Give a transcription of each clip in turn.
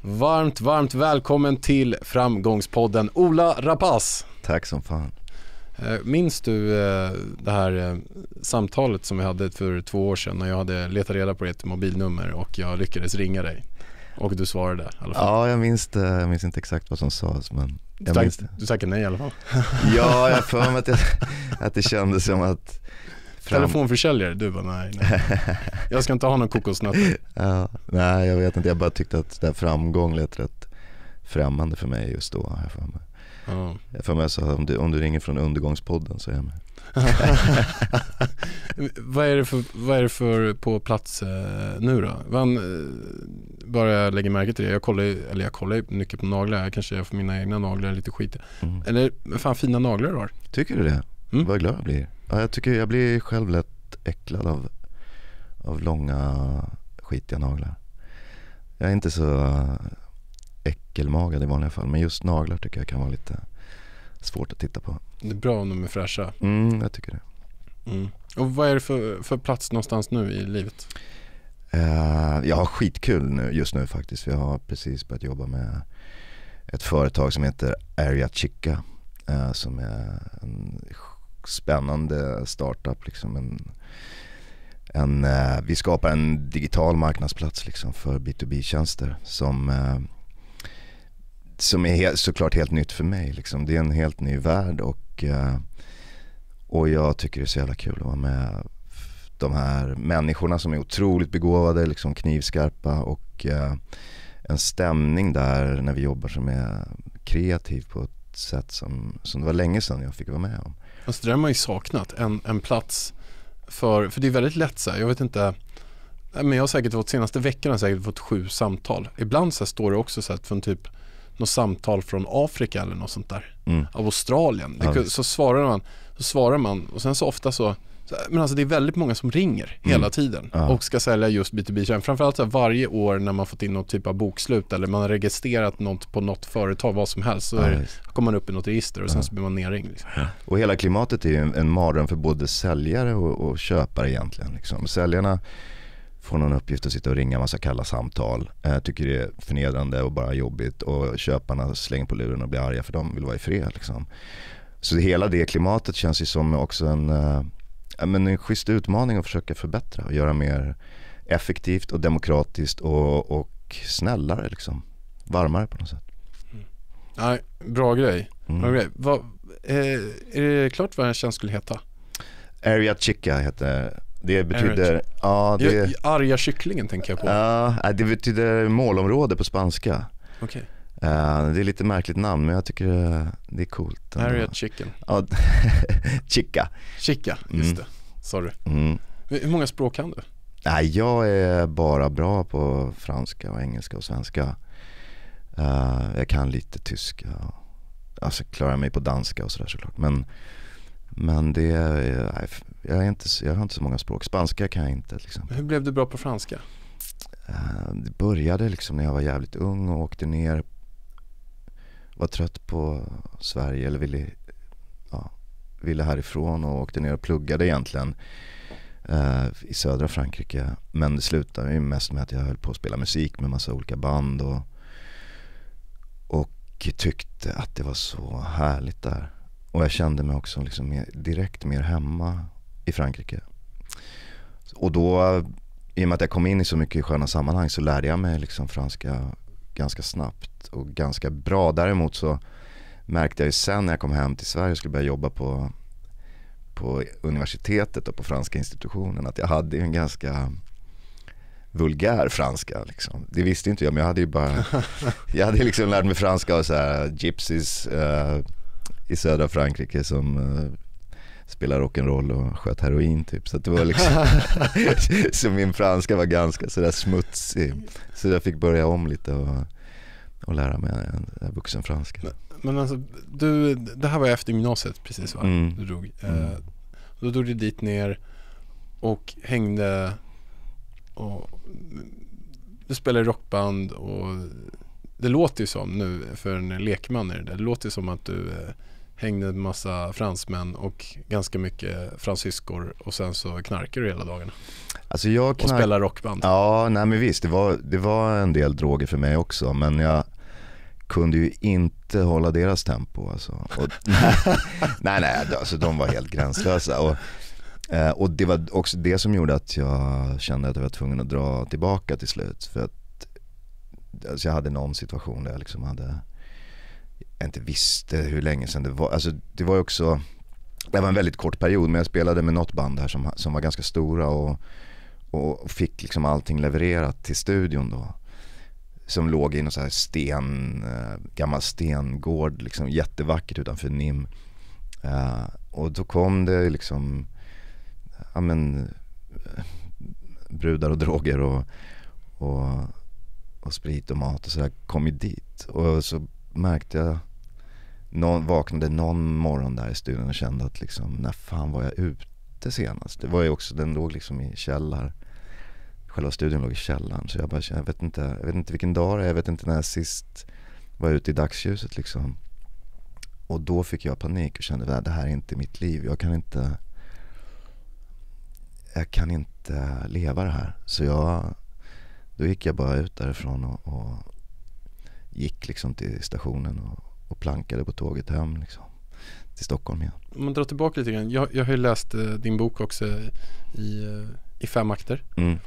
Varmt välkommen till Framgångspodden, Ola Rapace. Tack som fan. Minns du det här samtalet som vi hade för 2 år sedan när jag hade letat reda på ditt mobilnummer och jag lyckades ringa dig och du svarade i alla fall? Ja, jag minns det. Jag minns inte exakt vad som sades, men jag minns det. Du säkert nej i alla fall. Ja, jag för mig att det kändes som att telefonförsäljare, du bara nej. Jag ska inte ha någon kokosnötter. Ja, nej, jag vet inte. Jag bara tyckte att det här framgång lät rätt främmande för mig just då. Jag för mig. Ja. Jag för mig så om du ringer från Undergångspodden så är jag med. Vad är det för på plats nu då? Bara jag lägger märke till det. Jag kollar mycket på naglar. Jag kanske får mina egna naglar lite skit. Eller fan fina naglar du har. Tycker du det? Vad glad jag blir. Ja, jag tycker jag blir själv lätt äcklad av långa skitiga naglar. Jag är inte så äckelmagad i vanliga fall, men just naglar tycker jag kan vara lite svårt att titta på. Det är bra om de är fräscha. Jag tycker det. Och vad är det för plats någonstans nu i livet? Jag har skitkul just nu faktiskt. Jag har precis börjat jobba med ett företag som heter Area Chica, som är en spännande startup liksom. Vi skapar en digital marknadsplats liksom för B2B-tjänster som är såklart helt nytt för mig liksom. Det är en helt ny värld och jag tycker det är så jävla kul att vara med de här människorna som är otroligt begåvade, liksom knivskarpa, och en stämning där när vi jobbar som är kreativ på ett sätt som det var länge sedan jag fick vara med om. Alltså det har man ju saknat, en plats för det är väldigt lätt så här, jag vet inte, men jag har säkert fått senaste veckorna 7 samtal. Ibland så här står det också så här från typ något samtal från Afrika eller något sånt där. Av Australien. Så svarar man och sen så ofta så men alltså det är väldigt många som ringer hela tiden och ska sälja just B2B. Framförallt så här, varje år när man fått in något typ av bokslut eller man har registrerat något på något företag, vad som helst, så kommer man upp i något register och sen så blir man nerringd liksom. Och hela klimatet är ju en mardröm för både säljare och köpare egentligen liksom. Säljarna får någon uppgift att sitta och ringa en massa kalla samtal, tycker det är förnedrande och bara jobbigt, och köparna slänger på luren och blir arga för de vill vara i fred liksom. Så hela det klimatet känns ju som också en schysst utmaning att försöka förbättra och göra mer effektivt och demokratiskt och snällare liksom, varmare på något sätt. Nej, bra grej. Är det klart vad den tjänst skulle heta? Area Chica heter det. Betyder arga kycklingen tänker jag på. Ja, det betyder målområde på spanska. Okej. Det är lite märkligt namn, men jag tycker det är coolt. Area Chicken. Ja, Chica, just det. Sorry. Hur många språk kan du? Nej, jag är bara bra på franska och engelska och svenska. Jag kan lite tyska. Alltså klarar mig på danska och sådär såklart. Men det jag har inte så många språk. Spanska kan jag inte liksom. Hur blev du bra på franska? Det började liksom när jag var jävligt ung och åkte ner, var trött på Sverige eller ville härifrån och åkte ner och pluggade egentligen i södra Frankrike. Men det slutade ju mest med att jag höll på att spela musik med massa olika band och tyckte att det var så härligt där. Och jag kände mig också liksom direkt mer hemma i Frankrike. Och då, i och med att jag kom in i så mycket sköna sammanhang, så lärde jag mig liksom franska ganska snabbt och ganska bra. Däremot så märkte jag ju sen när jag kom hem till Sverige och skulle börja jobba på universitetet och på franska institutionen att jag hade en ganska vulgär franska liksom. Det visste inte jag, men jag hade liksom lärt mig franska och så här gypsies i södra Frankrike som spelar rock'n'roll och sköt heroin typ, så att det var liksom så min franska var ganska så där smutsig, så jag fick börja om lite och lära mig en vuxen franska. Men alltså det här var efter gymnasiet precis va? Du drog. Då drog du dit ner och hängde och du spelade rockband, och det låter ju som nu för en lekman är det låter som att du hängde en massa fransmän och ganska mycket fransyskor och sen så knarkar du hela dagarna. Alltså och spelar rockband. Ja, nej men visst, det var en del droger för mig också, men jag kunde ju inte hålla deras tempo alltså. Och, nej, alltså de var helt gränslösa och det var också det som gjorde att jag kände att jag var tvungen att dra tillbaka till slut, för att alltså jag hade någon situation där jag liksom jag inte visste hur länge sedan det var. Alltså det var ju också, det var en väldigt kort period, men jag spelade med något band här som var ganska stora och fick liksom allting levererat till studion då, som låg i någon så här gammal stengård liksom, jättevackert utanför Nim. Och då kom det liksom brudar och droger och sprit och mat och sådär kom ju dit, och så märkte jag, vaknade någon morgon där i studion och kände att liksom, när fan var jag ute senast? Det var ju också, den låg liksom i källar. Själva studion låg i källaren, så jag vet inte vilken dag det är, jag vet inte när jag sist var ute i dagsljuset liksom. Och då fick jag panik och kände att det här är inte mitt liv. Jag kan inte leva det här. Så då gick jag bara ut därifrån och gick liksom till stationen och plankade på tåget hem liksom, till Stockholm igen. Om man drar tillbaka lite grann. Jag har ju läst din bok också i 5 akter.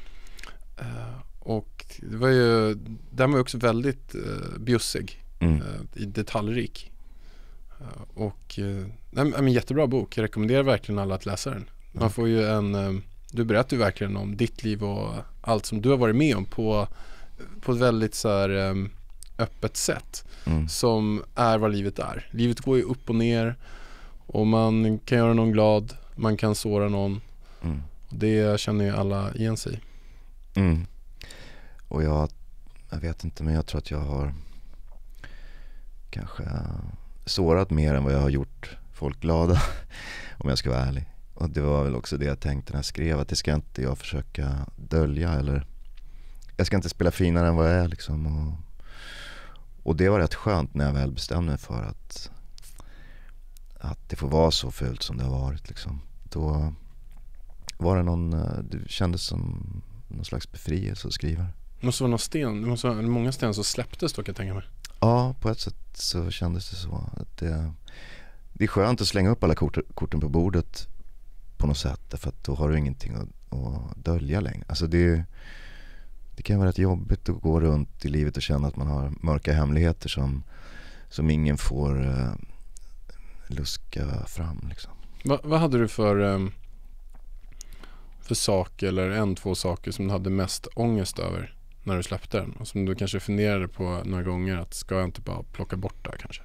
Och det var ju, den var ju också väldigt bjussig, detaljrik. Och en jättebra bok. Jag rekommenderar verkligen alla att läsa den. Man får ju du berättar ju verkligen om ditt liv och allt som du har varit med om på ett väldigt så här öppet sätt, som är vad livet är. Livet går ju upp och ner, och man kan göra någon glad, man kan såra någon. Och det känner ju alla igen sig. Och jag vet inte, men jag tror att jag har kanske sårat mer än vad jag har gjort folk glada, om jag ska vara ärlig. Och det var väl också det jag tänkte när jag skrev, att det ska inte jag försöka dölja, eller jag ska inte spela finare än vad jag är liksom. Och det var rätt skönt när jag väl bestämde mig för att det får vara så fult som det har varit liksom. Då var det kändes som någon slags befrielse att skriva. Det måste vara någon sten, det måste vara många sten som släpptes då, kan jag tänka mig. Ja, på ett sätt så kändes det så. Att det är skönt att slänga upp alla korten på bordet på något sätt, för att då har du ingenting att dölja längre. Alltså det kan vara rätt jobbigt att gå runt i livet och känna att man har mörka hemligheter som ingen får luska fram liksom. Vad hade du för sak, eller 2 saker som du hade mest ångest över när du släppte den, och som du kanske funderade på några gånger, att ska jag inte bara plocka bort det här kanske?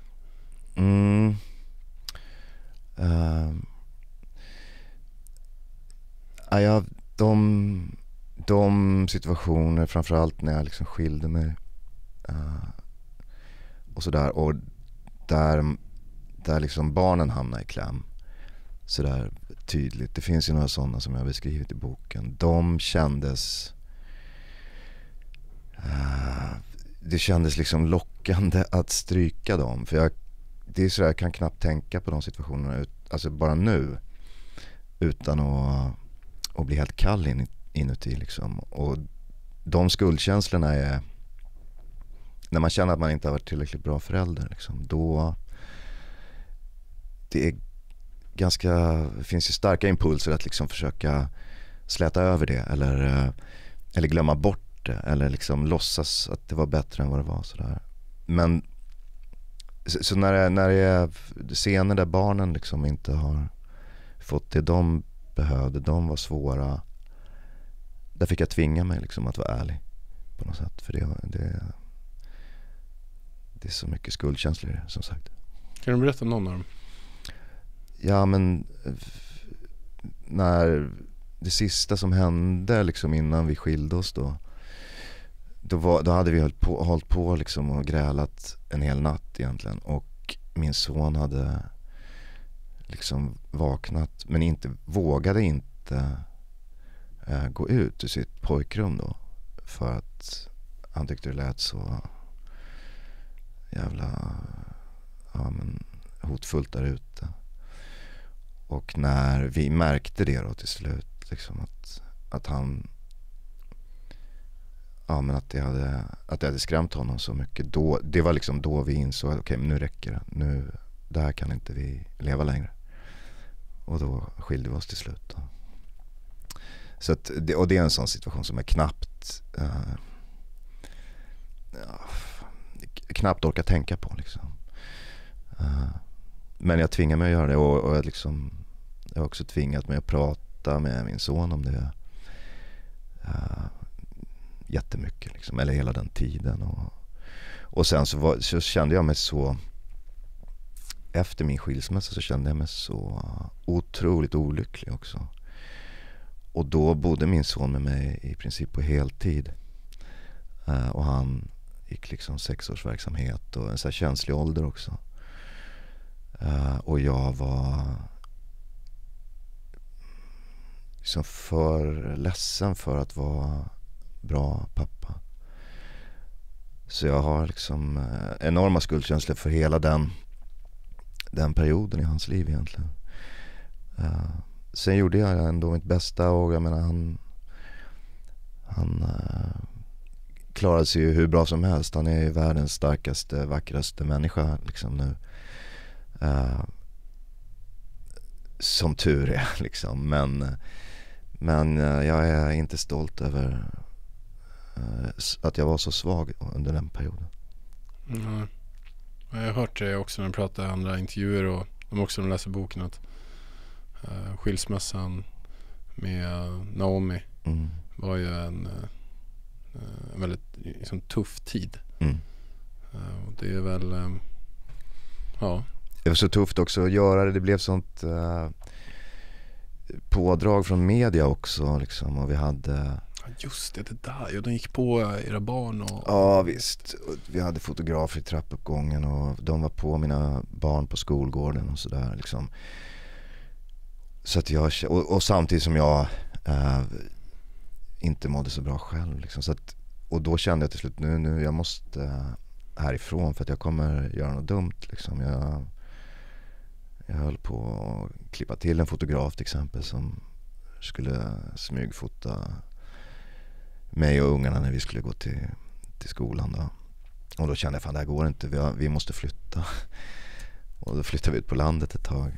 De situationer, framförallt när jag liksom skilde mig och sådär, och där liksom barnen hamnar i kläm sådär tydligt. Det finns ju några sådana som jag har beskrivit i boken. De kändes det kändes liksom lockande att stryka dem, för det är så jag kan knappt tänka på de situationerna alltså bara nu, utan att bli helt kall inuti liksom. Och de skuldkänslorna är när man känner att man inte har varit tillräckligt bra förälder liksom, då det finns ju starka impulser att liksom försöka släta över det, eller glömma bort det, eller liksom låtsas att det var bättre än vad det var sådär. Men så när det är scener där barnen liksom inte har fått det de behövde, de var svåra, där fick jag tvinga mig liksom att vara ärlig på något sätt, för det är så mycket skuldkänslor i det, som sagt. Kan du berätta någon av dem? Ja, men när det sista som hände liksom innan vi skilde oss då hade vi hållit på liksom och grälat en hel natt egentligen, och min son hade liksom vaknat men vågade inte gå ut ur sitt pojkrum då, för att han tyckte det lät så jävla hotfullt där ute. Och när vi märkte det då till slut liksom att han men att det hade skrämt honom så mycket, då det var liksom då vi insåg att okej, men nu räcker det. Nu där kan inte vi leva längre. Och då skilde vi oss till slut då. Så att det är en sån situation som är knappt orkar tänka på liksom. Men jag tvingar mig att göra det och jag har också tvingat mig att prata med min son om det jättemycket liksom, eller hela den tiden och sen så kände jag mig så, efter min skilsmässa så kände jag mig så otroligt olycklig också. Och då bodde min son med mig i princip på heltid. Och han gick liksom 6-årsverksamhet och en så här känslig ålder också. Och jag var liksom för ledsen för att vara bra pappa. Så jag har liksom enorma skuldkänslor för hela den perioden i hans liv egentligen. Sen gjorde jag ändå mitt bästa och jag menar han klarade sig ju hur bra som helst. Han är ju världens starkaste, vackraste människa liksom nu. Som tur är liksom. Men jag är inte stolt över att jag var så svag under den perioden. Mm. Jag har hört det också när jag pratar i andra intervjuer och också när jag läser boken att skilsmässan med Naomi var ju en väldigt liksom, tuff tid. Och det är väl det var så tufft också att göra det. Det blev sånt pådrag från media också liksom, och vi hade just det där, och de gick på era barn och... Ja visst, vi hade fotografer i trappuppgången och de var på mina barn på skolgården och sådär liksom. Så att jag, och samtidigt som jag inte mådde så bra själv liksom. Så att, och då kände jag till slut nu jag måste härifrån för att jag kommer göra något dumt liksom. Jag höll på att klippa till en fotograf till exempel som skulle smygfota mig och ungarna när vi skulle gå till skolan då. Och då kände jag fan det här går inte, vi måste flytta. Och då flyttade vi ut på landet ett tag.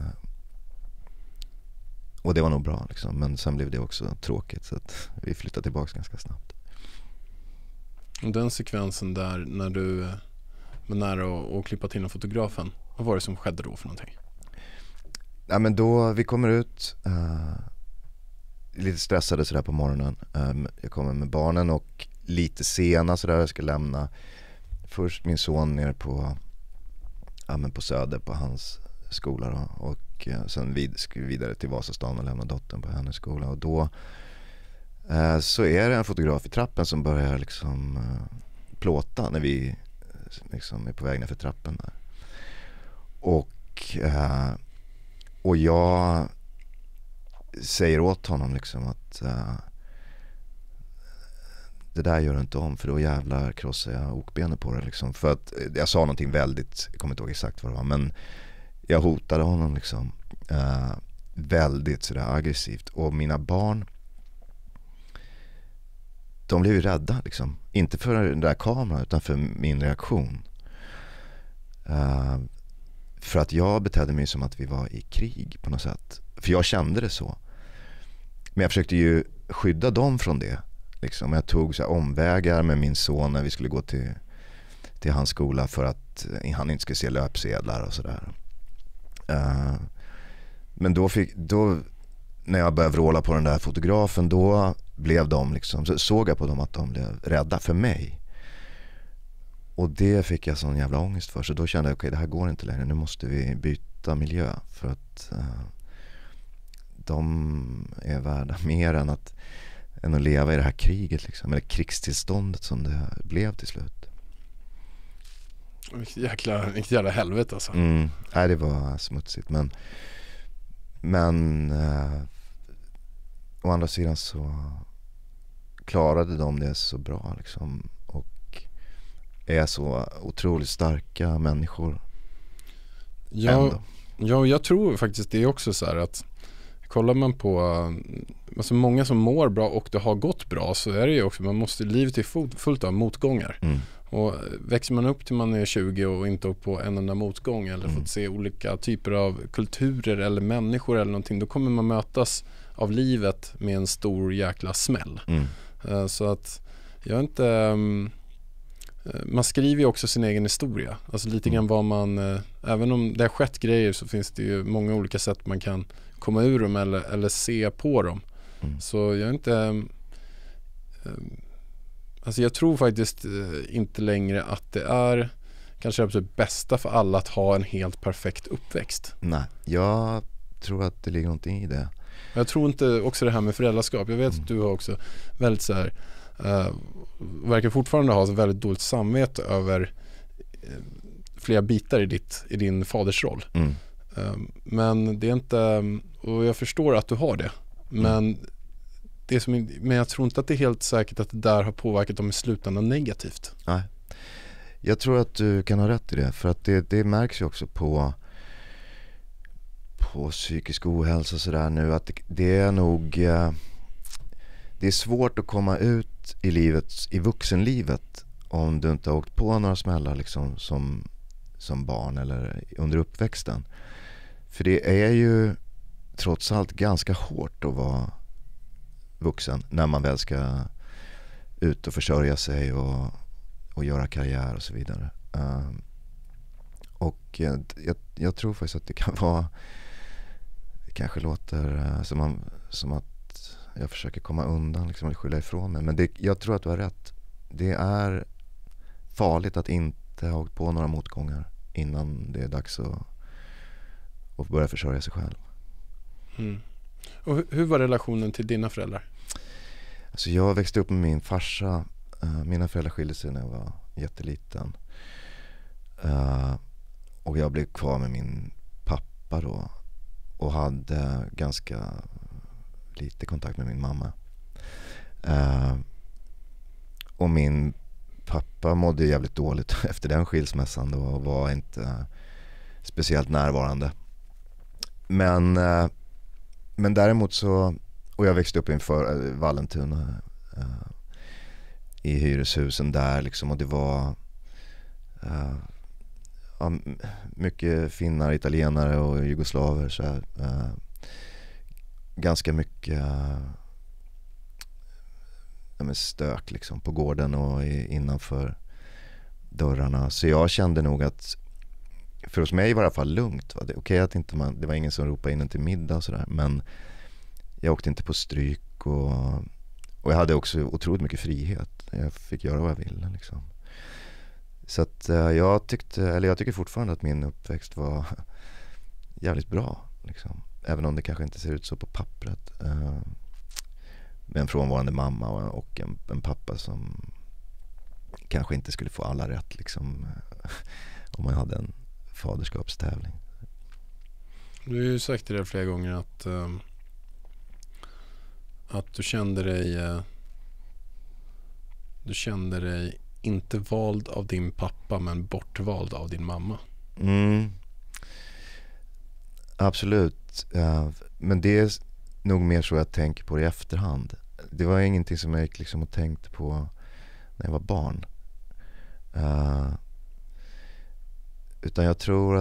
Och det var nog bra liksom. Men sen blev det också tråkigt så att vi flyttade tillbaka ganska snabbt. Och den sekvensen där när du var nära att klippa till en fotografen, vad var det som skedde då för någonting? Ja men då vi kommer ut lite stressade sådär på morgonen. Jag kommer med barnen och lite sena sådär, jag ska lämna först min son ner på Söder på hans skola då, och sen ska vi vidare till Vasastan och lämna dottern på hennes skola. Och då så är det en fotograf i trappen som börjar liksom plåta när vi liksom är på väg ner för trappen där. Och jag säger åt honom liksom att det där gör du inte om, för då jävlar krossar jag okbenet på det liksom. För att jag sa någonting väldigt, jag kommer inte ihåg exakt vad det var, men jag hotade honom liksom väldigt sådär aggressivt. Och mina barn, de blev ju rädda liksom. Inte för den där kameran utan för min reaktion. För att jag betedde mig som att vi var i krig på något sätt. För jag kände det så. Men jag försökte ju skydda dem från det. Liksom. Jag tog så här omvägar med min son när vi skulle gå till hans skola för att han inte skulle se löpsedlar och sådär. Men då när jag började vråla på den där fotografen, då blev de liksom, så såg jag på dem att de blev rädda för mig. Och det fick jag sån jävla ångest för. Så då kände jag, okej, det här går inte längre. Nu måste vi byta miljö. För att de är värda mer än att leva i det här kriget liksom. Eller krigstillståndet som det blev till slut. Vilket jävla helvete alltså. Nej, det var smutsigt. Men å andra sidan så klarade de det så bra liksom. Och är så otroligt starka människor. Jag tror faktiskt det är också så här att kollar man på alltså många som mår bra och det har gått bra, så är det ju också, livet är fullt av motgångar. Och växer man upp till man är 20 och inte upp på en enda motgång eller fått se olika typer av kulturer eller människor eller någonting, då kommer man mötas av livet med en stor jäkla smäll. Så att jag inte man skriver ju också sin egen historia. Alltså lite grann vad man även om det har skett grejer, så finns det ju många olika sätt man kan komma ur dem eller se på dem. Så jag är inte alltså jag tror faktiskt inte längre att det är kanske absolut bästa för alla att ha en helt perfekt uppväxt. Nej, jag tror att det ligger någonting i det. Jag tror inte också det här med föräldraskap. Jag vet att du har också väldigt så här verkar fortfarande ha så väldigt dåligt samvete över flera bitar i din fadersroll. Men det är inte, och jag förstår att du har det. Men men jag tror inte att det är helt säkert att det där har påverkat dem i slutändan negativt. Nej. Jag tror att du kan ha rätt i det, för att det märks ju också på psykisk ohälsa och sådär nu, att det är nog det är svårt att komma ut i vuxenlivet om du inte har åkt på några smällar liksom som barn eller under uppväxten. För det är ju trots allt ganska hårt att vara vuxen när man väl ska ut och försörja sig och göra karriär och så vidare. Och jag tror faktiskt att det kan vara, det kanske låter som att jag försöker komma undan liksom, eller skylla ifrån mig, men jag tror att du har rätt. Det är farligt att inte ha åkt på några motgångar innan det är dags att börja försörja sig själv. Och hur var relationen till dina föräldrar? Alltså jag växte upp med min farsa. Mina föräldrar skilde sig när jag var jätteliten. Och jag blev kvar med min pappa då. Och hade ganska lite kontakt med min mamma. Och min pappa mådde jävligt dåligt efter den skilsmässan då, och var inte speciellt närvarande. Men däremot så, och jag växte upp inför Vallentuna i hyreshusen där liksom, och det var mycket finnar, italienare och jugoslaver så här, ganska mycket stök liksom på gården och innanför dörrarna. Så jag kände nog att för hos mig var det i alla fall lugnt. Va? Okej att inte det var ingen som ropade in en till middag och sådär, men jag åkte inte på stryk och jag hade också otroligt mycket frihet. Jag fick göra vad jag ville liksom. Så att jag tycker fortfarande att min uppväxt var jävligt bra liksom. Även om det kanske inte ser ut så på pappret. Med en frånvarande mamma och en pappa som kanske inte skulle få alla rätt liksom, om man hade en faderskapstävling. Du har ju sagt det flera gånger att du kände dig inte vald av din pappa men bortvald av din mamma. Absolut. Men det är nog mer så jag tänker på det i efterhand. Det var ingenting som jag gick liksom och tänkte på när jag var barn. Utan jag tror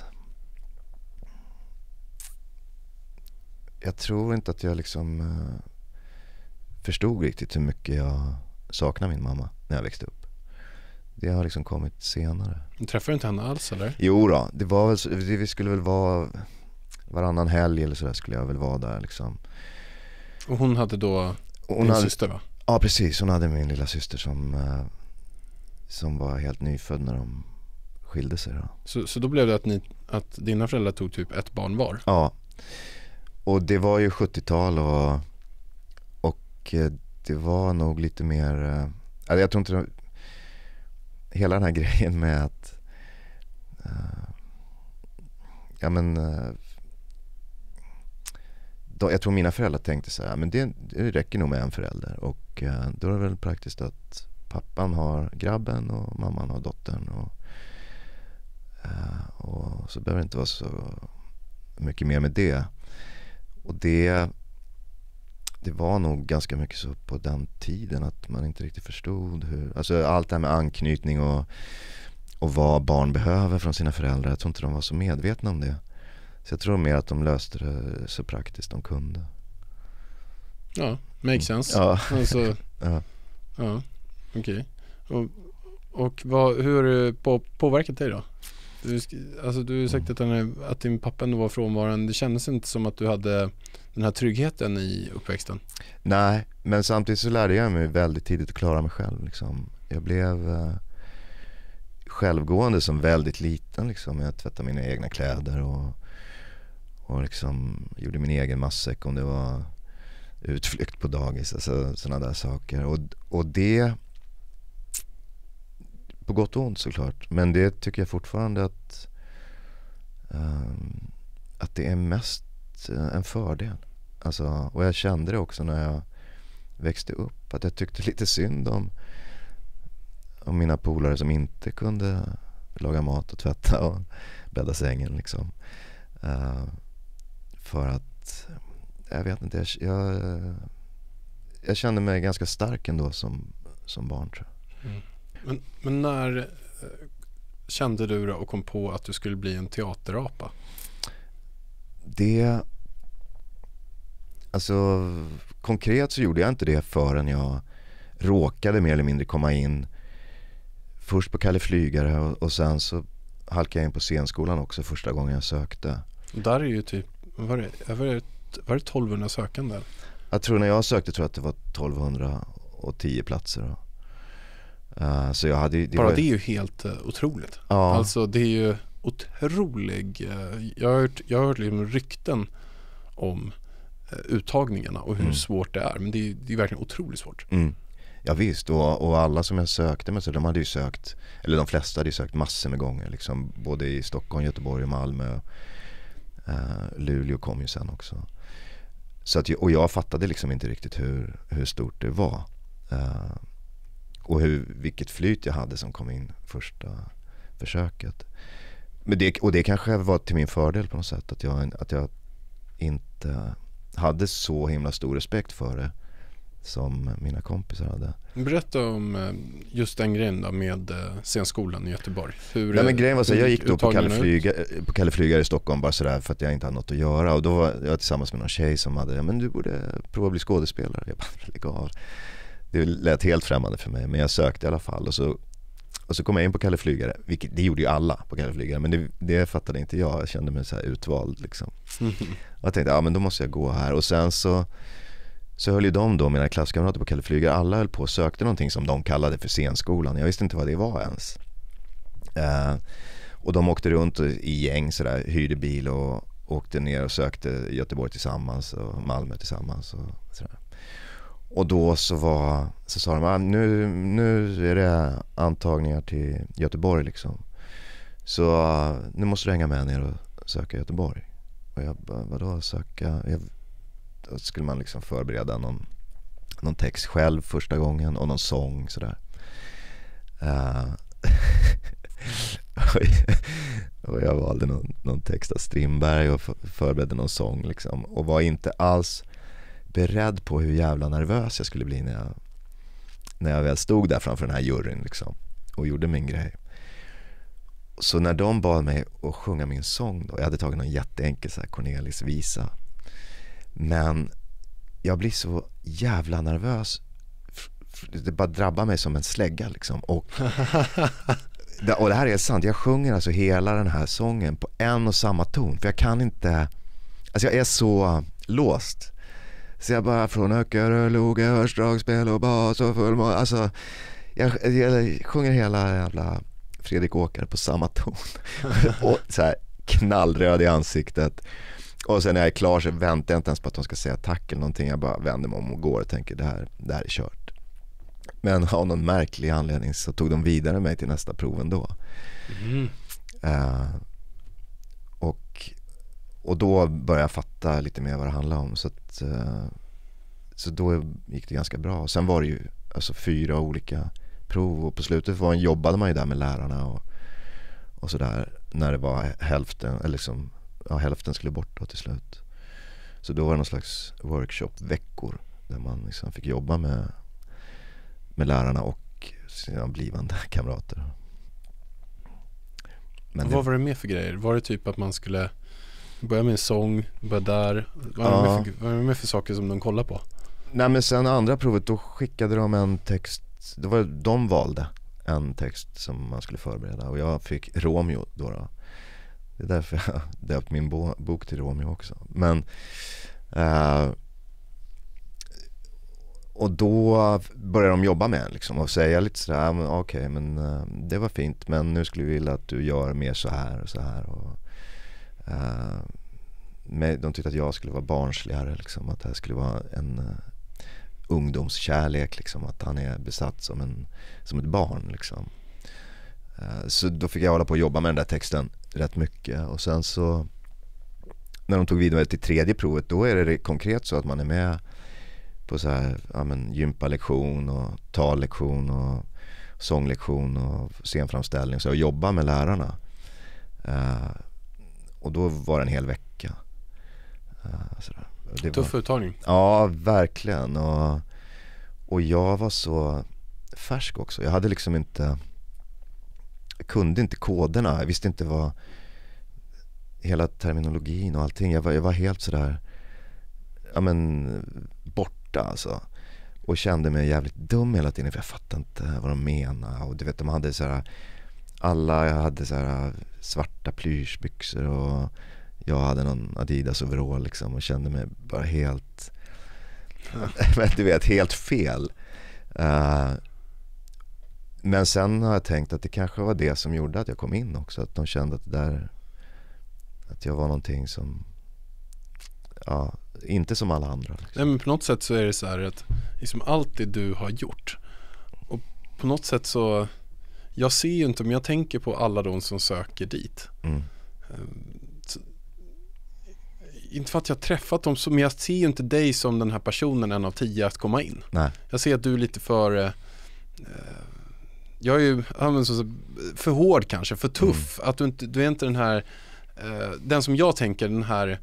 inte att jag liksom förstod riktigt hur mycket jag saknar min mamma när jag växte upp. Det har liksom kommit senare. Du träffade inte henne alls eller? Jo då, det var väl så, vi skulle väl vara varannan helg eller sådär skulle jag väl vara där liksom. Och hon hade då din syster va? Ja precis, hon hade min lilla syster som var helt nyfödd när de skilde sig då. Så då blev det att dina föräldrar tog typ ett barn var? Ja. Och det var ju 70-tal och det var nog lite mer jag tror inte hela den här grejen med att jag tror mina föräldrar tänkte så här, men det räcker nog med en förälder och då är det väl praktiskt att pappan har grabben och mamman har dottern och Och så behöver det inte vara så mycket mer med det. Och det var nog ganska mycket så på den tiden att man inte riktigt förstod hur, alltså allt det här med anknytning och vad barn behöver från sina föräldrar. Jag tror inte de var så medvetna om det. Så jag tror mer att de löste det så praktiskt de kunde. Ja, makes sense. Ja. Alltså, ja, okej. Och hur har det påverkat dig då? Du har sagt att din pappa ändå var frånvarande. Det kändes inte som att du hade den här tryggheten i uppväxten. Nej, men samtidigt så lärde jag mig väldigt tidigt att klara mig själv. Liksom. Jag blev självgående som väldigt liten. Liksom. Jag tvättade mina egna kläder och liksom gjorde min egen matsäck om det var utflykt på dagis. Alltså sådana där saker. Och det, på gott och ont såklart. Men det tycker jag fortfarande att det är mest en fördel. Alltså, och jag kände det också när jag växte upp. Att jag tyckte lite synd om mina polare som inte kunde laga mat och tvätta och bädda sängen. Liksom. För att, jag vet inte, jag kände mig ganska stark ändå som barn, tror jag. Men när kände du då och kom på att du skulle bli en teaterapa? Alltså konkret så gjorde jag inte det förrän jag råkade mer eller mindre komma in först på Kalle Flygare och sen så halkade jag in på scenskolan också första gången jag sökte. Där är ju typ, var det 1200 sökande? Jag tror när jag sökte tror jag att det var 1210 platser då. Så jag hade, det är ju helt otroligt. Ja. Alltså det är ju otrolig. Jag har hört liksom rykten om uttagningarna och hur svårt det är. Men det är verkligen otroligt svårt. Ja visst, och alla som jag sökte med så de hade ju sökt, eller de flesta hade ju sökt massor med gånger liksom, både i Stockholm, Göteborg och Malmö. Luleå kom ju sen också. Så att, och jag fattade liksom inte riktigt hur stort det var. Och vilket flyt jag hade som kom in första försöket. Men det kanske var till min fördel på något sätt att jag inte hade så himla stor respekt för det som mina kompisar hade. Berätta om just den grejen då med scenskolan i Göteborg. Nej, men grejen var så jag gick då på Kalle Flygare i Stockholm bara sådär för att jag inte hade något att göra, och då var jag tillsammans med någon tjej som hade, men du borde prova att bli skådespelare. Jag bara, lägg av. Det lät helt främmande för mig, men jag sökte i alla fall, och så kom jag in på Kalle Flygare, vilket det gjorde ju alla på Kalle Flygare, men det fattade inte jag kände mig så här utvald liksom. Och jag tänkte, men då måste jag gå här, och sen så höll ju mina klasskamrater på Kalle Flygare, alla höll på och sökte någonting som de kallade för scenskolan. Jag visste inte vad det var ens. Och de åkte runt i gäng sådär, hyrde bil och åkte ner och sökte Göteborg tillsammans och Malmö tillsammans och sådär. Och då så sa de, nu är det antagningar till Göteborg liksom. Så nu måste du hänga med ner och söka Göteborg. Och jag bara, vadå söka? Då skulle man liksom förbereda någon text själv första gången och någon sång sådär. Och jag valde någon text av Strindberg och förberedde någon sång liksom. Och var inte alls beredd på hur jävla nervös jag skulle bli när jag väl stod där framför den här juryn liksom, och gjorde min grej. Så när de bad mig att sjunga min sång då, jag hade tagit någon jätteenkel så här Cornelis visa, men jag blir så jävla nervös, det bara drabbar mig som en slägga liksom. Och det här är sant, jag sjunger alltså hela den här sången på en och samma ton, för jag kan inte, alltså jag är så låst. Så jag bara från Öckerö, Loge, Hörstragspel och bas och fullmål. Alltså jag sjunger hela jävla Fredrik Åkare på samma ton. Och så här knallröd i ansiktet. Och sen när jag är klar så väntar jag inte ens på att de ska säga tack eller någonting. Jag bara vänder mig om och går och tänker det här är kört. Men av någon märklig anledning så tog de vidare mig till nästa prov ändå. Och då började jag fatta lite mer vad det handlade om. Så då gick det ganska bra. Och sen var det ju alltså 4 olika prov. Och på slutet jobbade man ju där med lärarna och sådär. när det var hälften, eller liksom, ja, hälften skulle bort då till slut. Så då var det någon slags workshop-veckor där man liksom fick jobba med lärarna och sina blivande kamrater. Men vad var det med för grejer? Var det typ att man skulle börja med en sång, börja där? Vad var det med för saker som de kollade på? Nej, men sen andra provet då skickade de en text. De valde en text som man skulle förbereda och jag fick Romeo då. Det är därför jag döpt min bok till Romeo också. Men och då började de jobba med liksom och säga lite sådär, okej, men det var fint, men nu skulle vi vilja att du gör mer så här och så här. Och de tyckte att jag skulle vara barnsligare liksom, att det här skulle vara en ungdomskärlek liksom, att han är besatt som ett barn liksom. Så då fick jag hålla på och jobba med den där texten rätt mycket och sen så när de tog vidare till tredje provet, då är det konkret så att man är med på så här, ja, men gympalektion och tallektion och sånglektion och scenframställning så, och jobba med lärarna. Och då var det en hel vecka. Tuff uttagning. Ja, verkligen. Och jag var så färsk också. Jag hade liksom inte, jag kunde inte koderna. Jag visste inte vad hela terminologin och allting. Jag var helt sådär, ja men, borta alltså. Och kände mig jävligt dum hela tiden, för jag fattade inte vad de menade. Och du vet, de hade såhär, jag hade såhär svarta plyschbyxor och jag hade någon Adidas overall liksom, och kände mig bara helt du vet, helt fel. Men sen har jag tänkt att det kanske var det som gjorde att jag kom in också, att de kände att jag var någonting som, ja, inte som alla andra liksom. Nej, men på något sätt så är det så här att liksom allt det du har gjort, och på något sätt så, jag ser ju inte, men jag tänker på alla de som söker dit. Inte för att jag har träffat dem, men jag ser ju inte dig som den här personen, en av 10 att komma in. Nej. Jag ser att du är lite för jag är ju för hård kanske, för tuff. Att du är inte den här den som jag tänker, den här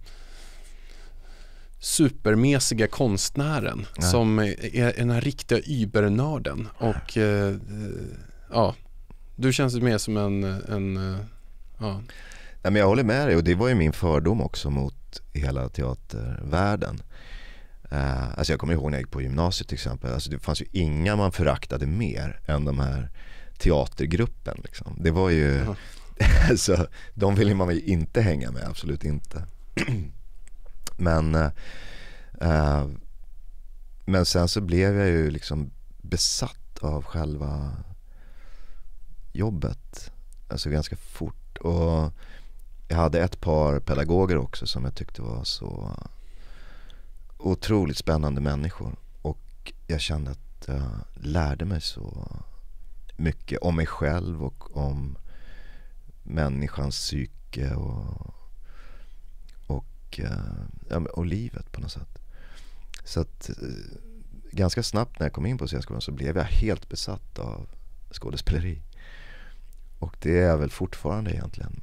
supermässiga konstnären. Nej. Som är den här riktiga übernörden. Och ja, du känns mer som en ja. Nej, men jag håller med dig, och det var ju min fördom också mot hela teatervärlden. Alltså jag kommer ihåg när jag gick på gymnasiet till exempel, alltså det fanns ju inga man föraktade mer än de här teatergruppen liksom. Det var ju alltså, de ville man ju inte hänga med, absolut inte. Men sen så blev jag ju liksom besatt av själva jobbet, alltså ganska fort. Och jag hade ett par pedagoger också som jag tyckte var så otroligt spännande människor, och jag kände att jag lärde mig så mycket om mig själv och om människans psyke och livet på något sätt. Så att ganska snabbt när jag kom in på scenskolan så blev jag helt besatt av skådespeleri, och det är jag väl fortfarande egentligen,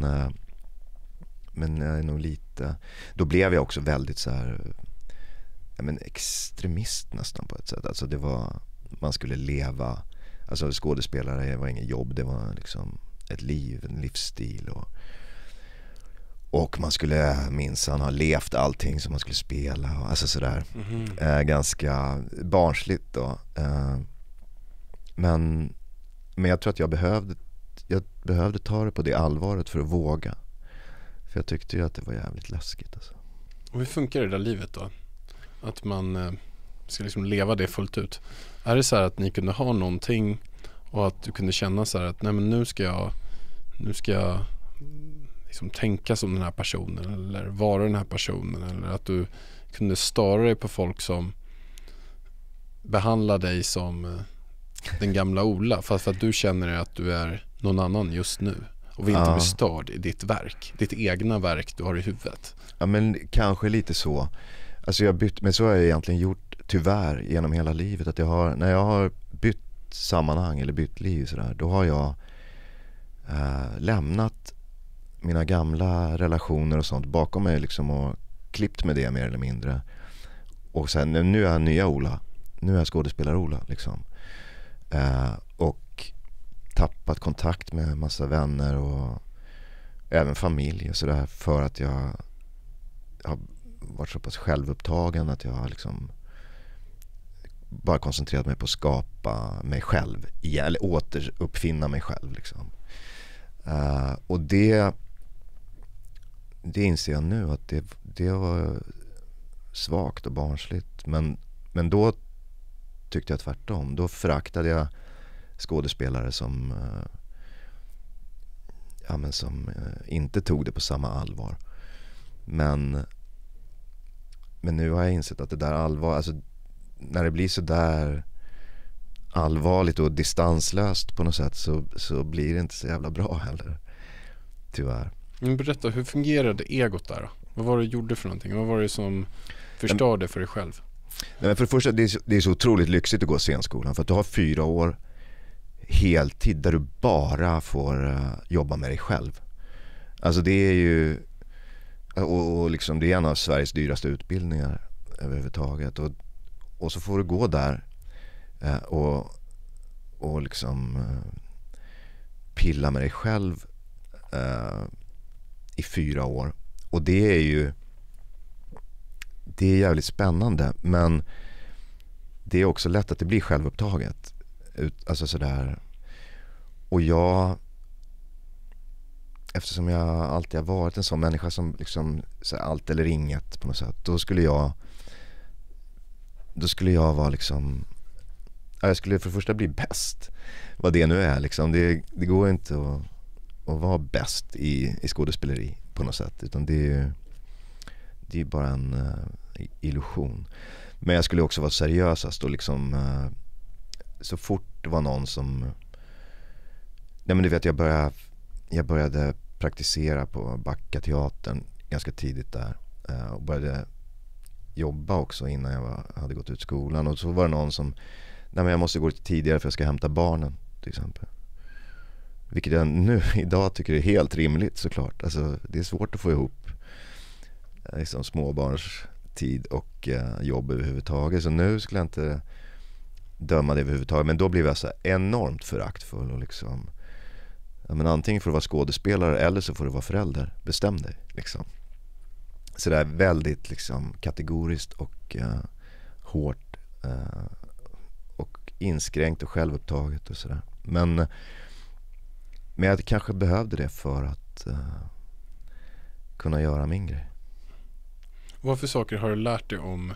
men jag är nog lite, då blev jag också väldigt så här, ja, men extremist nästan på ett sätt. Alltså det var, man skulle leva, alltså skådespelare var inget jobb, det var liksom ett liv, en livsstil, och man skulle minsann ha levt allting som man skulle spela, och alltså sådär. Ganska barnsligt då. Men jag tror att jag behövde ta det på det allvaret för att våga. För jag tyckte ju att det var jävligt läskigt alltså. Och hur funkar det där livet då? Att man ska liksom leva det fullt ut. Är det så här att ni kunde ha någonting och att du kunde känna så här att nej, men nu ska jag liksom tänka som den här personen, eller vara den här personen, eller att du kunde störa dig på folk som behandlar dig som den gamla Ola, fast för att du känner att du är någon annan just nu och vill inte bli störd i ditt verk, ditt egna verk du har i huvudet. Ja, men kanske lite så. Alltså men så har jag egentligen gjort tyvärr genom hela livet, att när jag har bytt sammanhang eller bytt liv sådär, då har jag lämnat mina gamla relationer och sånt bakom mig liksom, och klippt med det mer eller mindre. Och sen nu är jag nya Ola. Nu är jag skådespelare-Ola liksom. Och tappat kontakt med massa vänner och även familj och sådär, för att jag har varit så pass självupptagen att jag har liksom bara koncentrerat mig på att skapa mig själv eller återuppfinna mig själv liksom. Och det inser jag nu att det var svagt och barnsligt, men då tyckte jag tvärtom. Då föraktade jag skådespelare som inte tog det på samma allvar. Men nu har jag insett att det där allvar, alltså när det blir så där allvarligt och distanslöst på något sätt, så blir det inte så jävla bra heller, tyvärr. Men berätta, hur fungerade egot där då? Vad var det du gjorde för någonting? Vad var det som förstörde för dig själv? Nej, för det första, det är så otroligt lyxigt att gå scenskolan, för att du har 4 år heltid där du bara får jobba med dig själv. Alltså det är ju och liksom det är en av Sveriges dyraste utbildningar överhuvudtaget, och så får du gå där och liksom pilla med dig själv i 4 år, och det är jävligt spännande, men det är också lätt att det blir självupptaget. Alltså sådär. Och eftersom jag alltid har varit en sån människa som liksom så allt eller inget på något sätt, då skulle jag vara liksom, jag skulle för det första bli bäst, vad det nu är liksom. Det går inte att vara bäst i skådespeleri på något sätt, utan det är bara en illusion. Men jag skulle också vara seriösast och liksom så fort det var någon som, nej men du vet, jag började praktisera på Backateatern ganska tidigt där, och började jobba också innan jag hade gått ut skolan, och så var det någon som, nej men jag måste gå lite tidigare för jag ska hämta barnen till exempel, vilket jag nu idag tycker är helt rimligt såklart. Alltså det är svårt att få ihop liksom småbarnstid och jobb överhuvudtaget, så nu skulle jag inte döma det överhuvudtaget, men då blev jag så enormt föraktfull och liksom, ja, men antingen får du vara skådespelare eller så får du vara förälder, bestäm dig liksom. Så det är väldigt liksom kategoriskt och hårt och inskränkt och självupptaget och sådär, men jag kanske behövde det för att kunna göra min grej. Vad för saker har du lärt dig om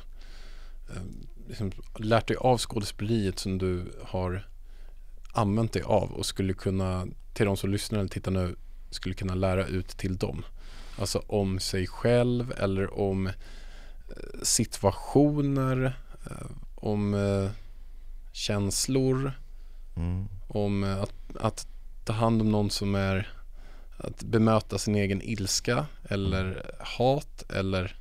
lärt dig av skådespeleriet som du har använt dig av och skulle kunna, till de som lyssnar eller tittar nu, skulle kunna lära ut till dem? Alltså om sig själv eller om situationer, om känslor, om att ta hand om någon som är, att bemöta sin egen ilska eller hat eller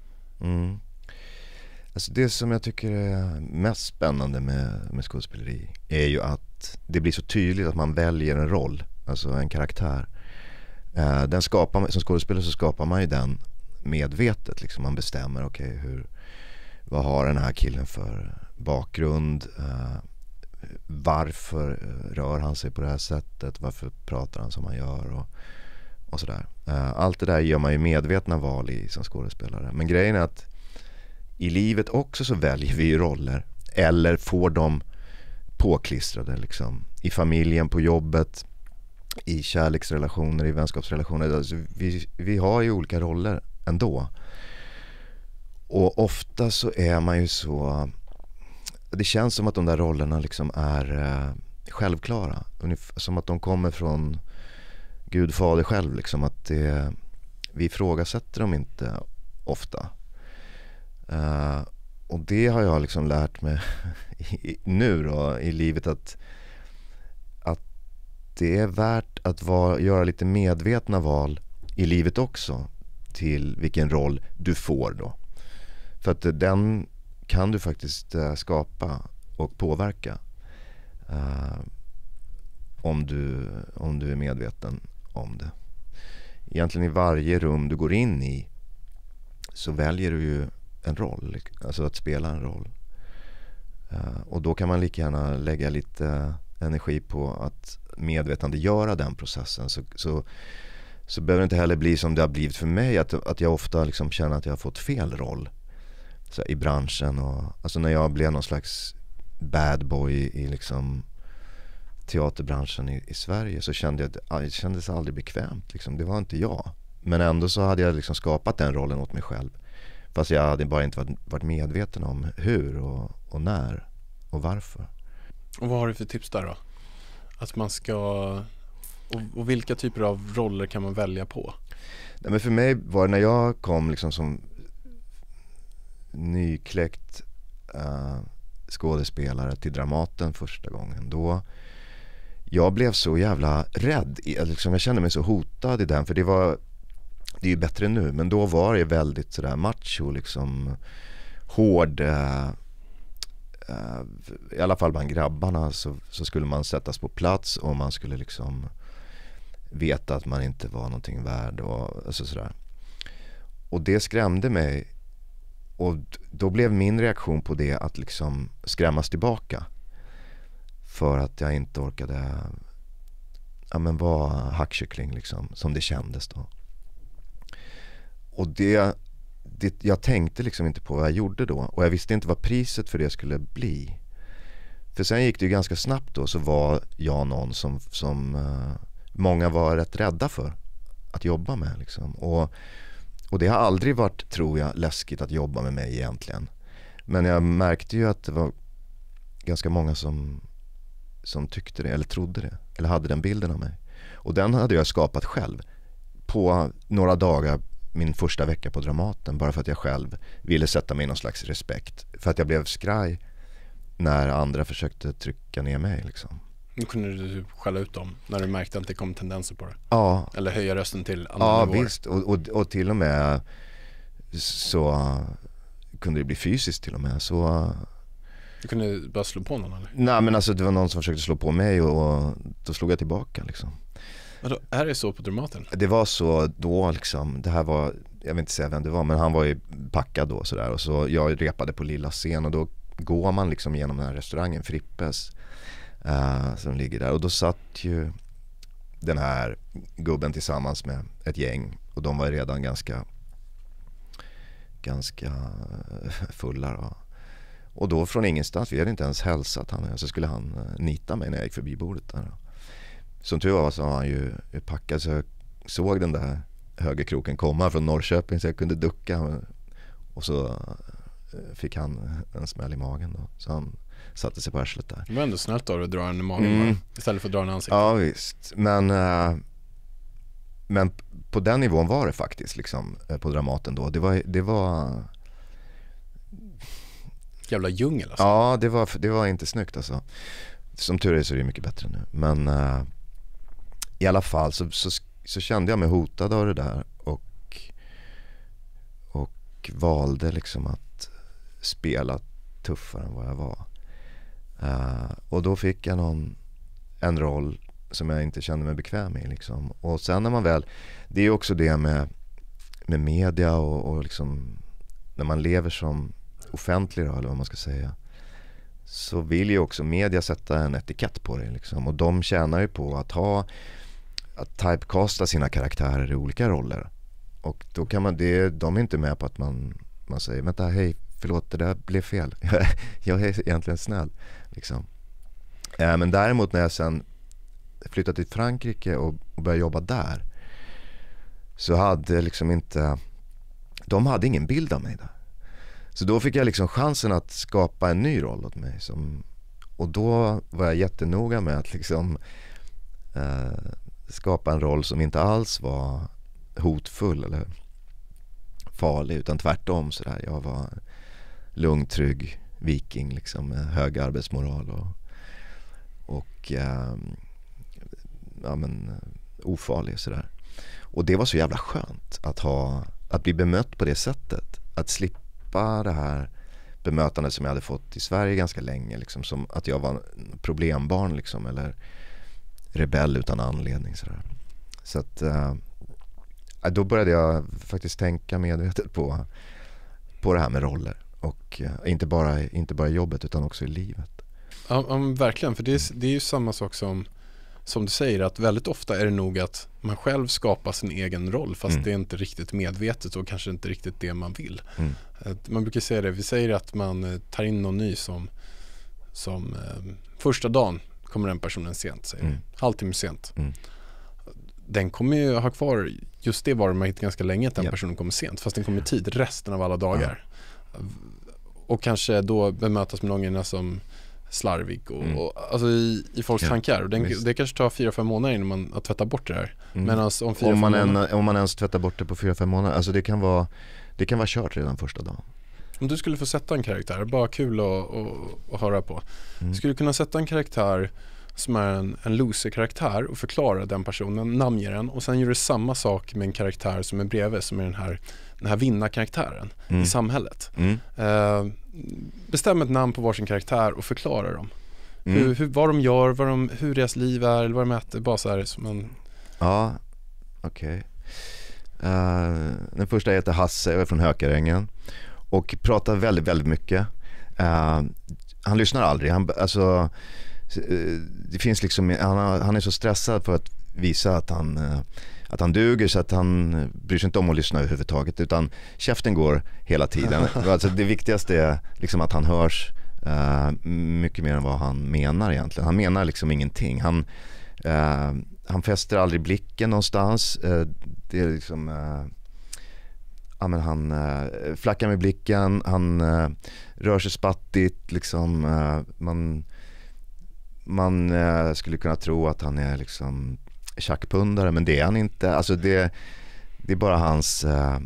Alltså det som jag tycker är mest spännande med skådespeleri är ju att det blir så tydligt att man väljer en roll, alltså en karaktär. Den skapar, som skådespelare så skapar man ju den medvetet liksom. Man bestämmer, okej, vad har den här killen för bakgrund, varför rör han sig på det här sättet, varför pratar han som han gör och sådär. Allt det där gör man ju medvetna val i som skådespelare. Men grejen är att i livet också så väljer vi ju roller eller får dem påklistrade liksom. I familjen, på jobbet, i kärleksrelationer, i vänskapsrelationer. Alltså vi har ju olika roller ändå. Och ofta så är man ju så, det känns som att de där rollerna liksom är självklara. Som att de kommer från Gud fader själv liksom, att vi ifrågasätter dem inte ofta. Och det har jag liksom lärt mig nu då i livet, att det är värt att göra lite medvetna val i livet också till vilken roll du får då. För att den kan du faktiskt skapa och påverka om du är medveten om det. egentligen i varje rum du går in i så väljer du ju en roll, alltså att spela en roll. Och då kan man lika gärna lägga lite energi på att medvetandegöra den processen, så behöver det inte heller bli som det har blivit för mig, att jag ofta liksom känner att jag har fått fel roll så i branschen. Och, alltså när jag blev någon slags bad boy i liksom teaterbranschen i Sverige, så kände jag att det kändes aldrig bekvämt liksom. Det var inte jag, men ändå så hade jag liksom skapat den rollen åt mig själv, fast jag hade bara inte varit medveten om hur och när och varför. Och vad har du för tips där då? Att man ska... Och vilka typer av roller kan man välja på? Nej, men för mig var det när jag kom liksom som nykläckt skådespelare till Dramaten första gången, då jag blev så jävla rädd. Liksom, jag kände mig så hotad i den, för det är ju bättre nu, men då var det väldigt sådär macho, liksom hård. I alla fall bland grabbarna så skulle man sättas på plats och man skulle liksom veta att man inte var någonting värd och alltså sådär. Och det skrämde mig, och då blev min reaktion på det att liksom skrämmas tillbaka, för att jag inte orkade vara hackkyckling liksom, som det kändes då. Och det jag tänkte liksom inte på vad jag gjorde då, och jag visste inte vad priset för det skulle bli. För sen gick det ju ganska snabbt då, så var jag någon som många var rätt rädda för att jobba med liksom. Och det har aldrig varit, tror jag, läskigt att jobba med mig egentligen. Men jag märkte ju att det var ganska många som tyckte det, eller trodde det, eller hade den bilden av mig. Och den hade jag skapat själv på några dagar, min första vecka på Dramaten, bara för att jag själv ville sätta mig i någon slags respekt. För att jag blev skraj när andra försökte trycka ner mig liksom. Nu kunde du skälla ut dem när du märkte att det kom tendenser på det? Ja. Eller höja rösten till andra nivåer? Ja, visst. Och till och med så kunde det bli fysiskt till och med. Så... Du kunde bara slå på någon eller? Nej, men alltså det var någon som försökte slå på mig och då slog jag tillbaka liksom. Vadå, är det så på Dramaten? Det var så då liksom, det här var, jag vill inte säga vem det var, men han var ju packad då sådär, och så jag repade på lilla scen, och då går man liksom genom den här restaurangen Frippes som ligger där, och då satt ju den här gubben tillsammans med ett gäng, och de var redan ganska fulla då. Och då från ingenstans, vi hade inte ens hälsat han, så skulle han nita mig när jag gick förbi bordet där. Som tur var så var han ju packad, så jag såg den där högerkroken komma från Norrköping, så jag kunde ducka, och så fick han en smäll i magen då. Så han satte sig på arslet där. Det var ändå snällt då att dra en i magen istället för att dra en ansikte. Ja visst, men på den nivån var det faktiskt liksom, på Dramaten då. Det var jävla djungel alltså. Ja, det var inte snyggt alltså. Som tur är så är det mycket bättre nu. Men i alla fall så kände jag mig hotad av det där, och valde liksom att spela tuffare än vad jag var. Och då fick jag en roll som jag inte kände mig bekväm i liksom. Och sen när man väl, det är ju också det med media och liksom, när man lever som offentlig då, eller vad man ska säga, så vill ju också media sätta en etikett på det liksom. Och de tjänar ju på att typecasta sina karaktärer i olika roller. Och då kan man, de är inte med på att man säger, vänta, hej, förlåt, det där blev fel. Jag är egentligen snäll liksom. Men däremot när jag sen flyttade till Frankrike och började jobba där, så hade liksom inte, de hade ingen bild av mig där. Så då fick jag liksom chansen att skapa en ny roll åt mig. Och då var jag jättenoga med att liksom, skapa en roll som inte alls var hotfull eller farlig, utan tvärtom sådär. Jag var lugn, trygg viking liksom, med hög arbetsmoral och ofarlig sådär. Och det var så jävla skönt att bli bemött på det sättet, att slippa det här bemötandet som jag hade fått i Sverige ganska länge liksom, som att jag var problembarn liksom, eller rebell utan anledning sådär. Så att då började jag faktiskt tänka medvetet på det här med roller. Och inte bara i jobbet utan också i livet. Ja, verkligen, för det är ju samma sak som du säger, att väldigt ofta är det nog att man själv skapar sin egen roll fast det är inte riktigt medvetet och kanske inte riktigt det man vill. Man brukar säga det, vi säger att man tar in någon ny som första dagen kommer den personen sent, säger halvtimme sent. Den kommer ju ha kvar just det varumärket ganska länge, att den personen kommer sent, fast den kommer i tid resten av alla dagar. Och kanske då bemötas med någon som slarvig och alltså i folks tankar. Och det kanske tar 4-5 månader innan man tvättar bort det här. Men alltså om man ens tvättar bort det på 4-5 månader, alltså det kan vara kört redan första dagen. Om du skulle få sätta en karaktär, bara kul att höra på. Skulle du kunna sätta en karaktär som är en loser-karaktär och förklara den personen, namnge den, och sen gör du samma sak med en karaktär som är bredvid, som är den här vinnarkaraktären i samhället. Bestäm ett namn på varsin karaktär och förklara dem. Vad de gör, hur deras liv är, eller vad de äter, bara så här som man... Ja, okej. Den första heter Hasse och är från Hökarängen och pratar väldigt, väldigt mycket. Han lyssnar aldrig. Det finns liksom, han är så stressad för att visa att han duger, så att han bryr sig inte om att lyssna överhuvudtaget, utan käften går hela tiden. Alltså det viktigaste är liksom att han hörs mycket mer än vad han menar egentligen. Han menar liksom ingenting. Han fäster aldrig blicken någonstans. Det är liksom han flackar med blicken, han rör sig spattigt liksom. Man skulle kunna tro att han är liksom tjackpundare, men det är han inte. Alltså det är bara hans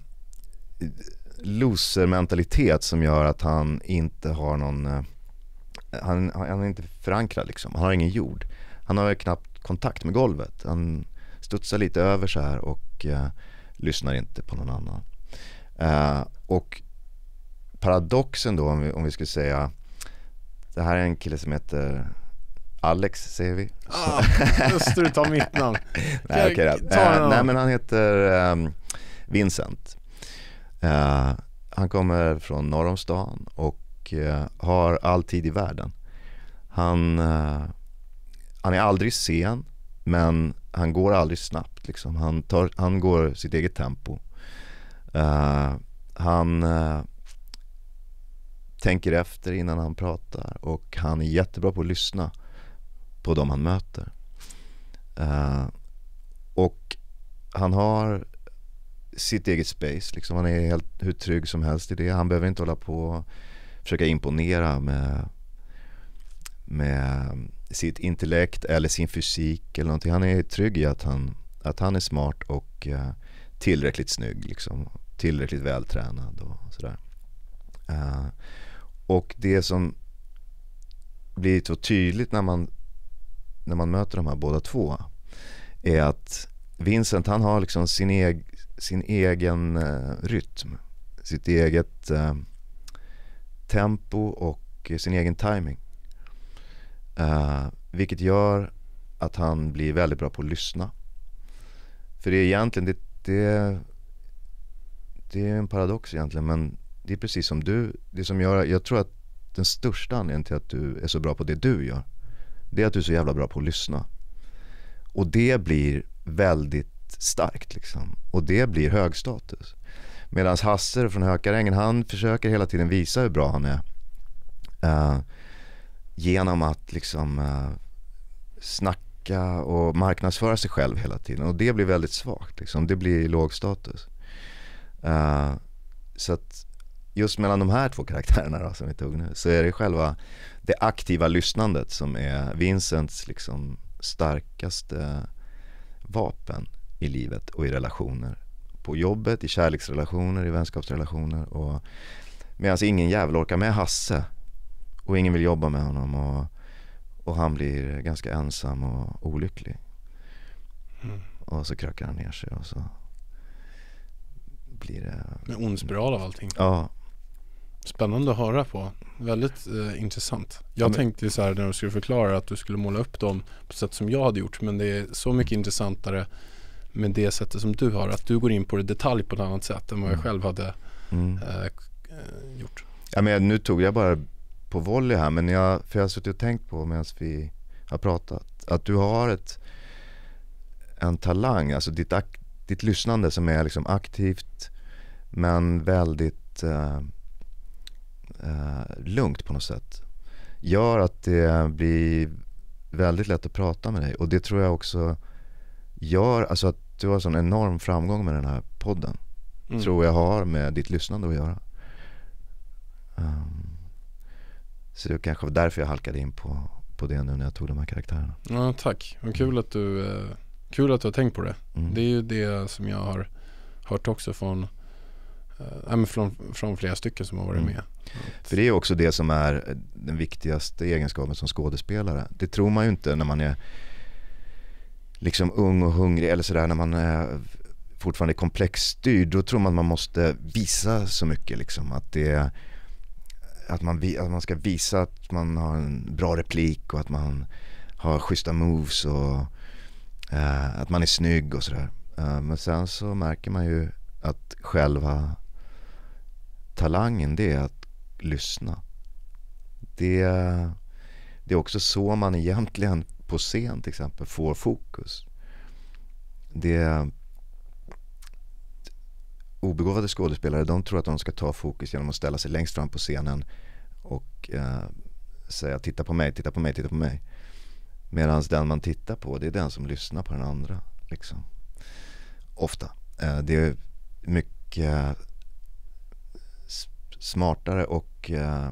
loser-mentalitet som gör att han inte har någon... Han är inte förankrad liksom. Han har ingen jord. Han har knappt kontakt med golvet. Han studsar lite över så här och lyssnar inte på någon annan. Och paradoxen då, om vi skulle säga, det här är en kille som heter Alex, säger vi. Just du tar mitt namn. Nej, okay, nej, men han heter Vincent. Han kommer från norr om stan och har all tid i världen. Han är aldrig sen, men han går aldrig snabbt liksom. Han går sitt eget tempo. Han tänker efter innan han pratar, och han är jättebra på att lyssna på dem han möter. Och han har sitt eget space liksom. Han är helt hur trygg som helst i det. Han behöver inte hålla på och försöka imponera med sitt intellekt eller sin fysik eller någonting. Han är trygg i att han är smart och tillräckligt snygg liksom, tillräckligt vältränad och sådär. Och det som blir så tydligt när man möter de här båda två är att Vincent, han har liksom sin egen rytm, sitt eget tempo och sin egen timing, vilket gör att han blir väldigt bra på att lyssna. För det är egentligen det är en paradox egentligen, men det är precis som det som gör, jag tror att den största anledningen till att du är så bra på det du gör, det är att du är så jävla bra på att lyssna. Och det blir väldigt starkt liksom. Och det blir hög status. Medan Hasse från Hökarängen, han försöker hela tiden visa hur bra han är. Genom att liksom snacka och marknadsföra sig själv hela tiden. Och det blir väldigt svagt liksom. Det blir låg status. Så att just mellan de här två karaktärerna då, som vi tog nu, så är det själva det aktiva lyssnandet som är Vincents liksom starkaste vapen i livet och i relationer. På jobbet, i kärleksrelationer, i vänskapsrelationer. Och medan ingen jävel orkar med Hasse och ingen vill jobba med honom, och han blir ganska ensam och olycklig. Och så krökar han ner sig och så blir det en ond spiral av allting. Ja. Spännande att höra på. Väldigt intressant. Jag tänkte så här när du skulle förklara att du skulle måla upp dem på sätt som jag hade gjort, men det är så mycket intressantare med det sättet som du har, att du går in på det detalj på ett annat sätt än vad jag själv hade gjort. Ja, men nu tog jag bara på volley här, men jag har suttit och tänkt på medan vi har pratat att du har en talang, alltså ditt lyssnande som är liksom aktivt men väldigt lugnt på något sätt, gör att det blir väldigt lätt att prata med dig, och det tror jag också gör alltså att du har sån enorm framgång med den här podden. Tror jag har med ditt lyssnande att göra. Så det kanske var därför jag halkade in på det nu när jag tog de här karaktärerna. Ja, tack. Men kul att du har tänkt på det. Det är ju det som jag har hört också från flera stycken som har varit med. För det är också det som är den viktigaste egenskapen som skådespelare. Det tror man ju inte när man är liksom ung och hungrig eller sådär, när man är fortfarande komplexstyrd. Då tror man måste visa så mycket liksom, att man ska visa att man har en bra replik och att man har schyssta moves och att man är snygg och sådär. Men sen så märker man ju att själva talangen, det är att lyssna. Det är också så man egentligen på scen till exempel får fokus. Obegåvade skådespelare, de tror att de ska ta fokus genom att ställa sig längst fram på scenen och säga titta på mig, titta på mig, titta på mig. Medan den man tittar på, det är den som lyssnar på den andra liksom. Ofta. Det är mycket smartare och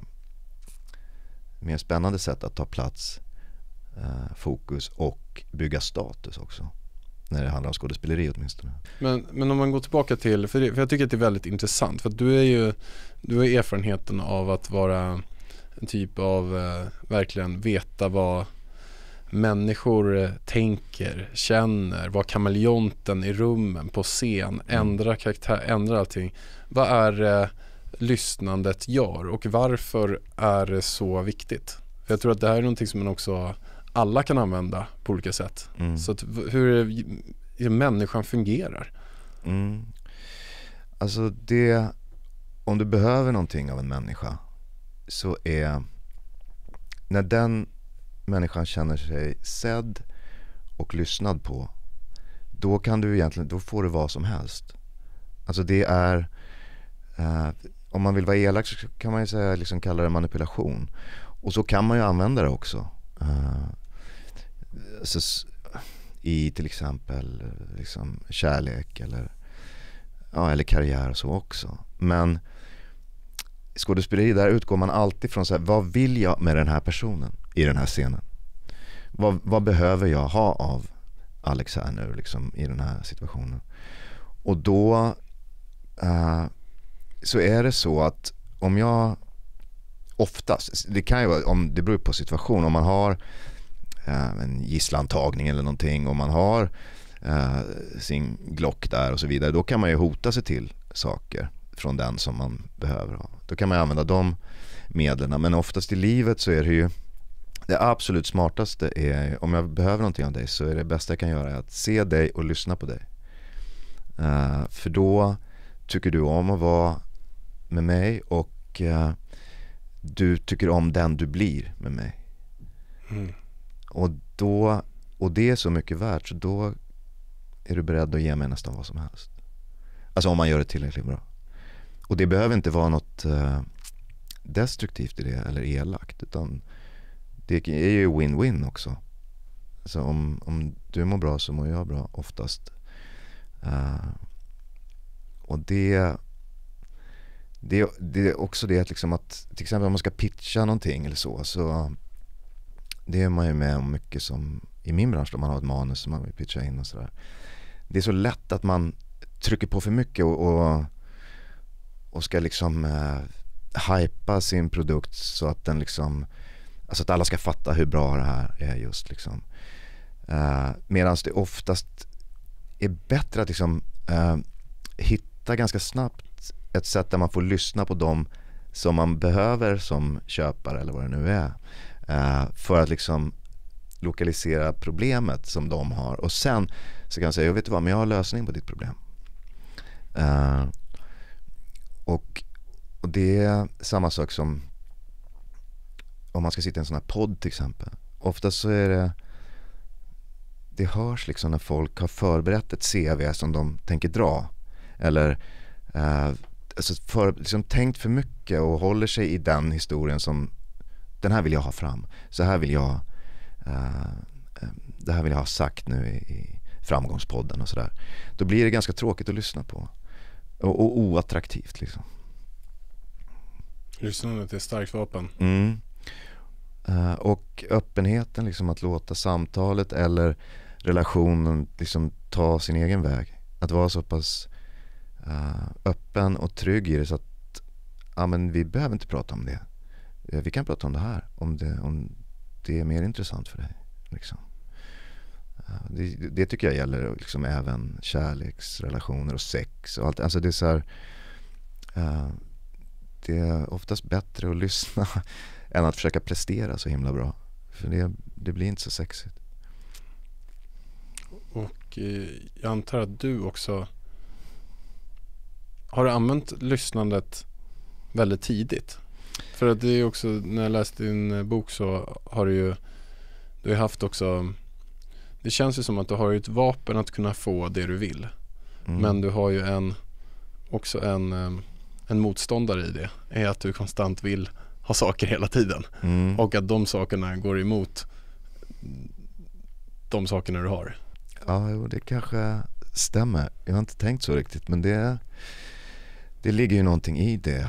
mer spännande sätt att ta plats, fokus och bygga status också. När det handlar om skådespeleri åtminstone. Men om man går tillbaka till, för jag tycker att det är väldigt intressant, för att du har erfarenheten av att vara en typ av verkligen veta vad människor tänker, känner, vad kameleonten i rummen på scen, ändra karaktär, ändra allting. Vad är lyssnandet gör och varför är det så viktigt? För jag tror att det här är någonting som man också alla kan använda på olika sätt. Så att hur människan fungerar. Alltså om du behöver någonting av en människa, så är när den människan känner sig sedd och lyssnad på, då kan du egentligen, då får du vad som helst. Alltså det är om man vill vara elak så kan man ju säga, liksom kalla det manipulation. Och så kan man ju använda det också. Så i till exempel liksom kärlek eller karriär och så också. Men skådespeleri, där utgår man alltid från så här, vad vill jag med den här personen i den här scenen? Vad behöver jag ha av Alex här nu liksom, i den här situationen? Och då så är det så att om jag oftast, det kan ju vara, det beror på situation, om man har en gisslantagning eller någonting och man har sin Glock där och så vidare, då kan man ju hota sig till saker från den som man behöver ha. Då kan man använda de medlen, men oftast i livet så är det ju det absolut smartaste är, om jag behöver någonting av dig, så är det bästa jag kan göra att se dig och lyssna på dig. För då tycker du om att vara med mig och du tycker om den du blir med mig. Och det är så mycket värt, så då är du beredd att ge mig nästan vad som helst. Alltså om man gör det tillräckligt bra. Och det behöver inte vara något destruktivt i det eller elakt, utan det är ju win-win också. Så om du mår bra så mår jag bra oftast. Och det är också det liksom att till exempel om man ska pitcha någonting eller så det är man ju med om mycket, som i min bransch då man har ett manus som man vill pitcha in och sådär. Det är så lätt att man trycker på för mycket och ska liksom hypa sin produkt så att den liksom, alltså att alla ska fatta hur bra det här är just liksom. Medan det oftast är bättre att liksom hitta ganska snabbt ett sätt där man får lyssna på dem som man behöver som köpare eller vad det nu är, för att liksom lokalisera problemet som de har. Och sen så kan jag säga, jag vet vad, men jag har lösning på ditt problem. Och det är samma sak som om man ska sitta i en sån här podd till exempel. Oftast så är det hörs liksom när folk har förberett ett CV som de tänker dra. Eller liksom tänkt för mycket och håller sig i den historien som den här vill jag ha fram. Så här vill jag det här vill jag ha sagt nu i framgångspodden och sådär. Då blir det ganska tråkigt att lyssna på. Och oattraktivt liksom. Lyssnandet är ett starkt vapen. Och öppenheten liksom, att låta samtalet eller relationen liksom ta sin egen väg. Att vara så pass öppen och trygg i det så att men vi behöver inte prata om det. Vi kan prata om det här om det är mer intressant för dig liksom. Det tycker jag gäller liksom även kärleksrelationer och sex och allt. Alltså det är så här, det är oftast bättre att lyssna än att försöka prestera så himla bra. För det blir inte så sexigt. Och jag antar att du också har använt lyssnandet väldigt tidigt. För att det är också, när jag läste din bok så har du har haft också, det känns ju som att du har ett vapen att kunna få det du vill. Men du har ju också en motståndare i det. Är att du konstant vill ha saker hela tiden. Och att de sakerna går emot de sakerna du har. Ja, det kanske stämmer. Jag har inte tänkt så riktigt, men det ligger ju någonting i det.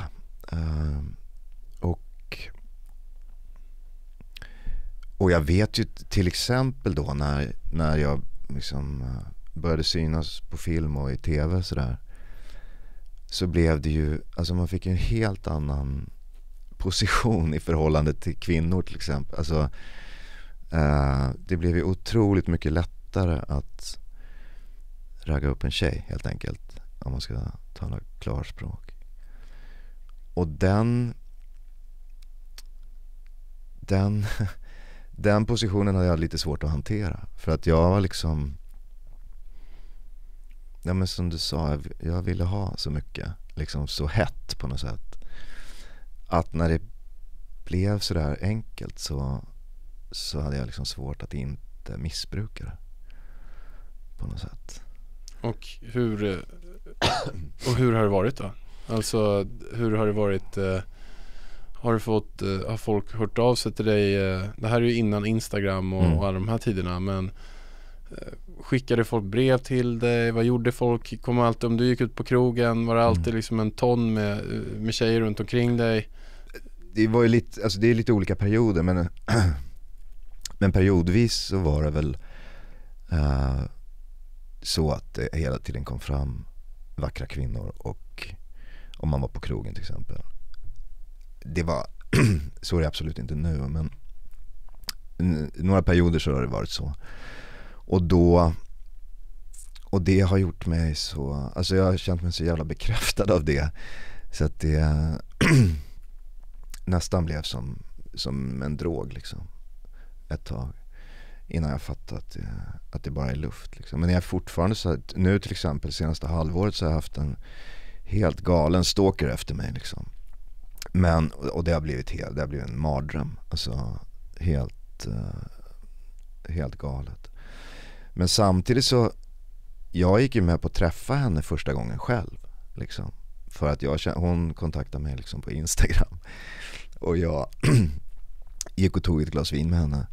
Och jag vet ju till exempel då när jag liksom började synas på film och i tv sådär, så blev det ju, alltså man fick en helt annan position i förhållande till kvinnor till exempel. Alltså det blev ju otroligt mycket lättare att ragga upp en tjej helt enkelt, om man ska tala klarspråk. Och den positionen hade jag lite svårt att hantera. För att jag var liksom, ja men som du sa, jag ville ha så mycket, liksom så hett på något sätt. Att när det blev så där enkelt så hade jag liksom svårt att inte missbruka det på något sätt. Och hur har det varit då? Alltså hur har det varit? Har folk hört av sig till dig? Det här är ju innan Instagram och alla de här tiderna, men skickade folk brev till dig? Vad gjorde folk? Kom alltid, om du gick ut på krogen, var det alltid liksom en ton med tjejer runt omkring dig? Det var ju lite, alltså det är lite olika perioder, men periodvis så var det väl så att det hela tiden kom fram vackra kvinnor, och om man var på krogen till exempel. Det var så är det absolut inte nu, men några perioder så har det varit så. Och det har gjort mig så, alltså jag har känt mig så jävla bekräftad av det, så att det nästan blev som en drog liksom ett tag, innan jag fattat att det bara är luft liksom. Men jag är fortfarande så att nu till exempel senaste halvåret så har jag haft en helt galen stalker efter mig liksom. Men, och det har blivit en mardröm, alltså helt galet. Men samtidigt så, jag gick ju med på att träffa henne första gången själv liksom, för att hon kontaktade mig liksom på Instagram, och jag gick och tog ett glas vin med henne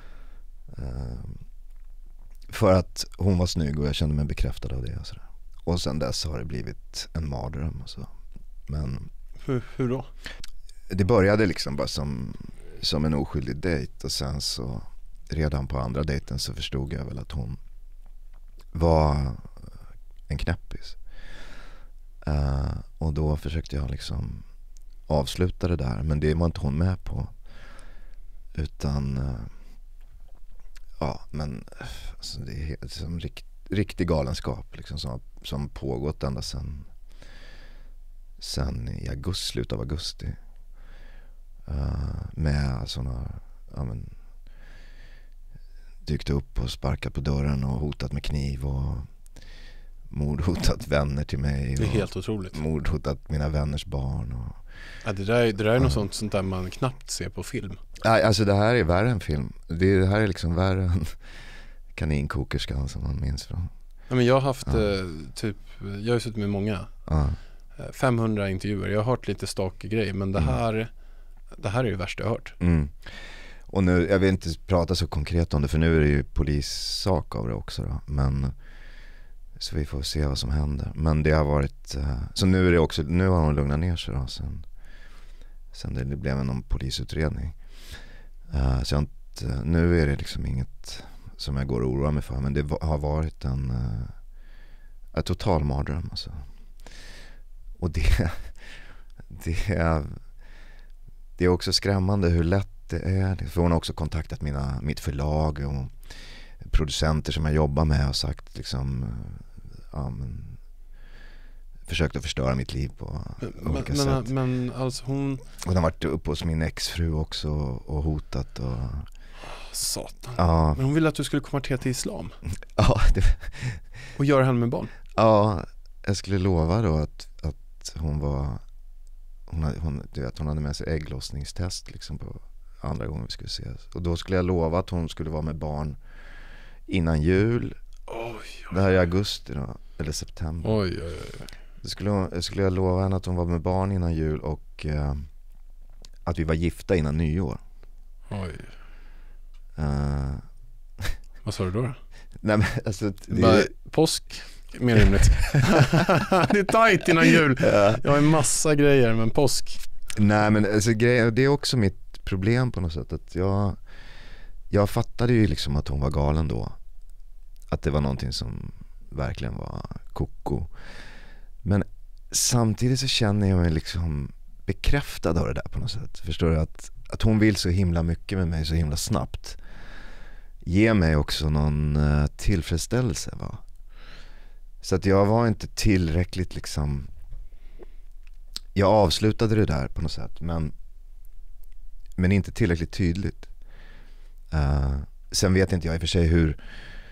för att hon var snygg och jag kände mig bekräftad av det och sådär. Och sen dess har det blivit en mardröm alltså. Men hur då? Det började liksom bara som en oskyldig dejt, och sen så redan på andra dejten så förstod jag väl att hon var en knäppis. Och då försökte jag liksom avsluta det där, men det var inte hon med på, utan men alltså det är som riktig galenskap liksom, som pågått ända sen i slutet av augusti, med såna dykt upp och sparkat på dörren och hotat med kniv och mordhotat vänner till mig. Det är helt otroligt. Mordhotat mina vänners barn. Och, ja, det där är något sånt där man knappt ser på film. Alltså det här är värre än film. Det här är liksom värre än Kaninkokerskan som man minns från. Ja, men jag har haft jag har suttit med många 500 intervjuer. Jag har hört lite stak grejer, men det här är det värsta jag har hört. Och nu, jag vill inte prata så konkret om det, för nu är det ju polissak av det också då. Men så vi får se vad som händer. Men det har varit så nu är det också, nu har hon lugnat ner sig då, sen det blev någon polisutredning. Så nu är det liksom inget som jag går och oroar mig för, men det har varit en total mardröm alltså. Och det är också skrämmande hur lätt det är. För hon har också kontaktat mitt förlag och producenter som jag jobbar med och sagt liksom försökt att förstöra mitt liv på olika sätt. Men alltså hon har varit uppe hos min exfru också och hotat och satan. Ja. Men hon ville att du skulle konvertera till islam. Ja, och göra henne med barn. Ja, jag skulle lova då att hon hade med sig ägglossningstest liksom på andra gången vi skulle ses. Och då skulle jag lova att hon skulle vara med barn innan jul. Det här är augusti då, eller september. Då skulle jag lova henne att hon var med barn innan jul och att vi var gifta innan nyår. Vad sa du då? Nej, men alltså, påsk mer rimligt. Det är tajt innan jul. Jag har en massa grejer, men påsk. Nej, men alltså, det är också mitt problem på något sätt. Att jag fattade ju liksom att hon var galen då. Att det var någonting som verkligen var koko. Men samtidigt så känner jag mig liksom bekräftad av det där på något sätt. Förstår du? Att hon vill så himla mycket med mig så himla snabbt. Ge mig också någon tillfredsställelse, va? Så att jag var inte tillräckligt liksom, jag avslutade det där på något sätt, men inte tillräckligt tydligt. Sen vet inte jag i och för sig hur,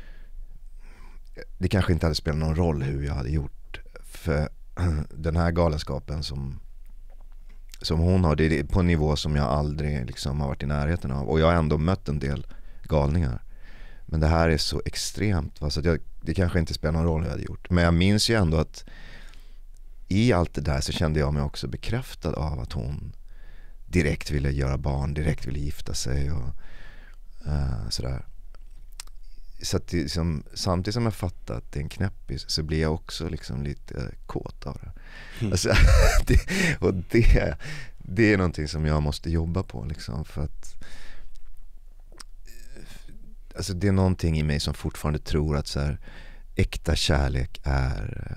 det kanske inte hade spelat någon roll hur jag hade gjort, för den här galenskapen som hon har, det är på en nivå som jag aldrig liksom har varit i närheten av, och jag har ändå mött en del galningar. Men det här är så extremt, va? Så att det kanske inte spelar någon roll hur jag hade gjort. Men jag minns ju ändå att i allt det där så kände jag mig också bekräftad av att hon direkt ville göra barn, direkt ville gifta sig och sådär. Så att det, liksom, samtidigt som jag fattar att det är en knäppis, så blir jag också liksom lite kåt av det. Alltså, det är någonting som jag måste jobba på liksom, för att alltså det är någonting i mig som fortfarande tror att så här, äkta kärlek är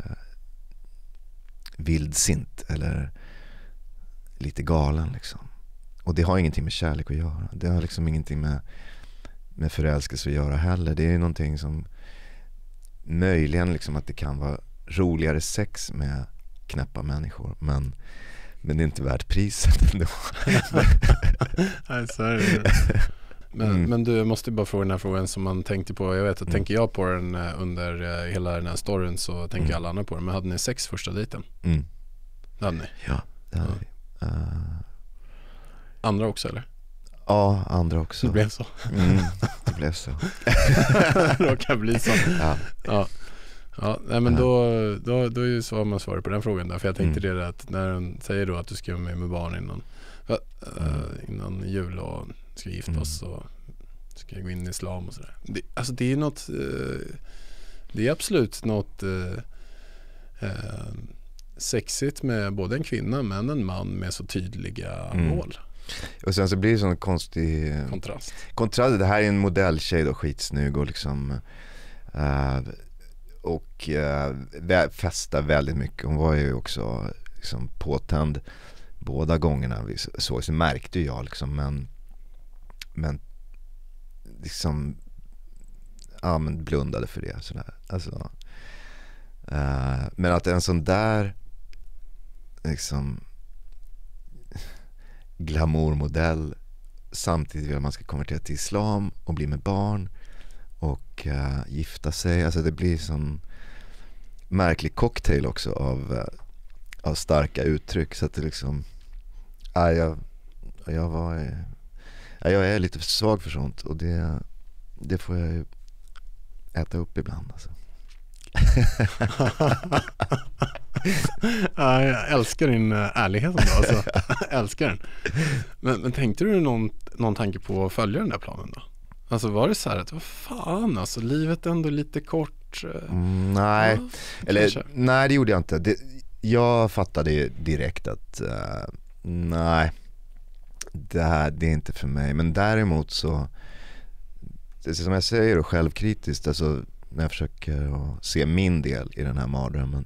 vildsint eller lite galen liksom. Och det har ingenting med kärlek att göra. Det har liksom ingenting med förälskelse att göra heller. Det är någonting som möjligen liksom att det kan vara roligare sex med knäppa människor, men det är inte värt priset ändå. Nej, så är det. Men du, måste bara fråga den här frågan som man tänkte på. Jag vet att tänker jag på den under hela den här storyn, så tänker alla andra på den. Men hade ni sex första dejten? Det hade ni? Ja, det hade vi. Andra också, eller? Ja, andra också. Det blev så. Det blev så. Det råkar bli så. Ja, nej, men då är ju så man svarar på den frågan där. För jag tänkte det att när hon säger då att du ska med barn innan jul och ska gifta oss och ska gå in i islam och sådär. Alltså det är något, det är absolut något sexigt med både en kvinna men en man med så tydliga mål. Och sen så blir det sån konstig kontrast. Det här är en modelltjej då, skitsnygg och liksom festar väldigt mycket. Hon var ju också liksom påtänd båda gångerna vi såg, så märkte jag liksom, men liksom men blundade för det sådär. Alltså, men att en sån där liksom glamourmodell samtidigt vill att man ska konvertera till islam och bli med barn, och gifta sig. Alltså det blir sån märklig cocktail också av starka uttryck, så att det liksom jag är lite för svag för sånt, och det får jag ju äta upp ibland alltså. Ja, jag älskar din ärlighet ändå, alltså. Älskar den. Men tänkte du någon tanke på att följa den där planen då? Alltså var det så här att vad fan, alltså livet är ändå lite kort? Nej, ja, nej, det gjorde jag inte. Jag fattade direkt att nej, det är inte för mig. Men däremot så, det som jag säger då, självkritiskt, alltså när jag försöker se min del i den här mardrömmen,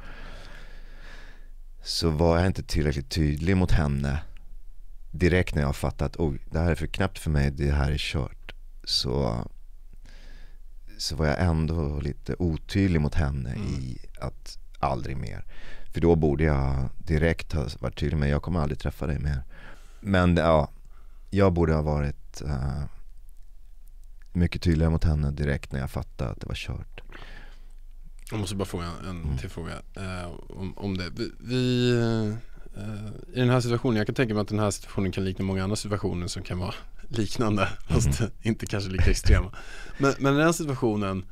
så var jag inte tillräckligt tydlig mot henne direkt när jag fattat att det här är för knappt för mig, det här är kört. Så var jag ändå lite otydlig mot henne i att aldrig mer. För då borde jag direkt ha varit tydlig med jag kommer aldrig träffa dig mer. Men ja, jag borde ha varit mycket tydligare mot henne direkt när jag fattade att det var kört. Jag måste bara fråga en till fråga om det. Vi i den här situationen, jag kan tänka mig att den här situationen kan likna många andra situationer som kan vara liknande, fast inte kanske lika extrema. Men den här situationen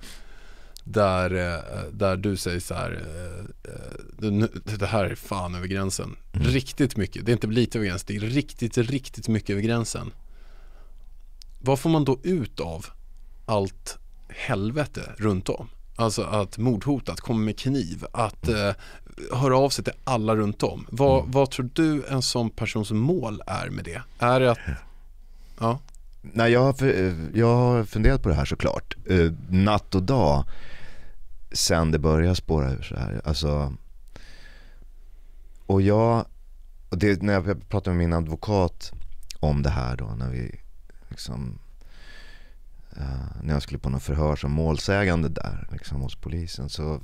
där du säger så här, det här är fan över gränsen. Riktigt mycket, det är inte lite över gränsen, det är riktigt mycket över gränsen. Vad får man då ut av allt helvete runt om? Alltså att mordhota, att komma med kniv, att höra av sig till alla runt om. Vad tror du en sån persons mål är med det? Är det att... Ja. Nej, jag har funderat på det här såklart. Natt och dag sen det börjar spåra ur så här. Alltså, och när jag pratade med min advokat om det här då, när vi liksom när jag skulle på någon förhör som målsägande där liksom, hos polisen, så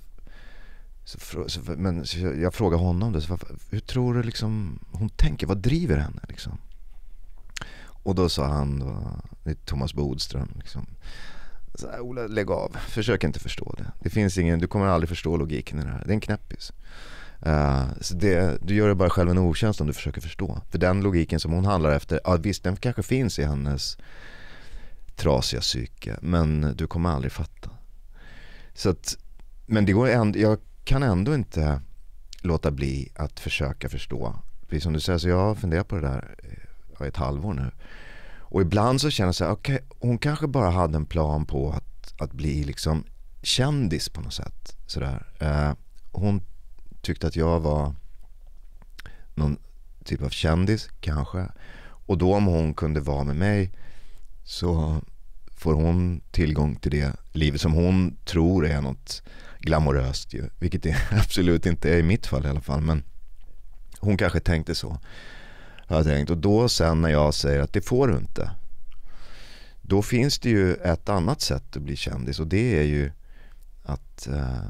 jag frågade honom det, hur tror du liksom hon tänker, vad driver henne liksom? Och då sa han det är Thomas Bodström liksom, så här, Ola, lägg av, försök inte förstå det. Det finns du kommer aldrig förstå logiken i det här. Det är en knäppis. Så du gör det bara själv en otjänst om du försöker förstå. För den logiken som hon handlar efter, ja visst, den kanske finns i hennes trasiga psyke, men du kommer aldrig fatta. Så att, men det går jag kan ändå inte låta bli att försöka förstå. Precis som du säger, så jag har funderat på det där i ett halvår nu. Och ibland så känner jag så här, okej, hon kanske bara hade en plan på att bli liksom kändis på något sätt. Sådär. Hon tyckte att jag var någon typ av kändis kanske. Och då om hon kunde vara med mig så får hon tillgång till det livet som hon tror är något glamoröst ju. Vilket det absolut inte är i mitt fall i alla fall. Men hon kanske tänkte så. Jag tänkt. Och då sen när jag säger att det får du inte, då finns det ju ett annat sätt att bli kändis, och det är ju att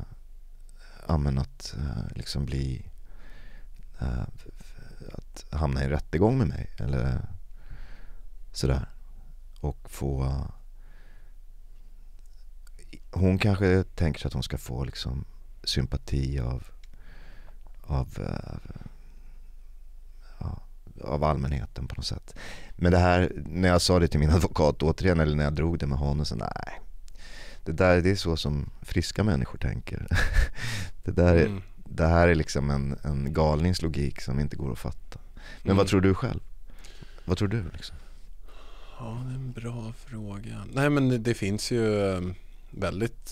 liksom bli att hamna i en rättegång med mig eller sådär, och få hon kanske tänker sig att hon ska få liksom sympati av allmänheten på något sätt. Men det här, när jag sa det till min advokat återigen, eller när jag drog det med honom, så nej, det är så som friska människor tänker. Det här är liksom en galningslogik som inte går att fatta. Men vad tror du själv? Vad tror du liksom? Ja, det är en bra fråga. Nej, men det finns ju väldigt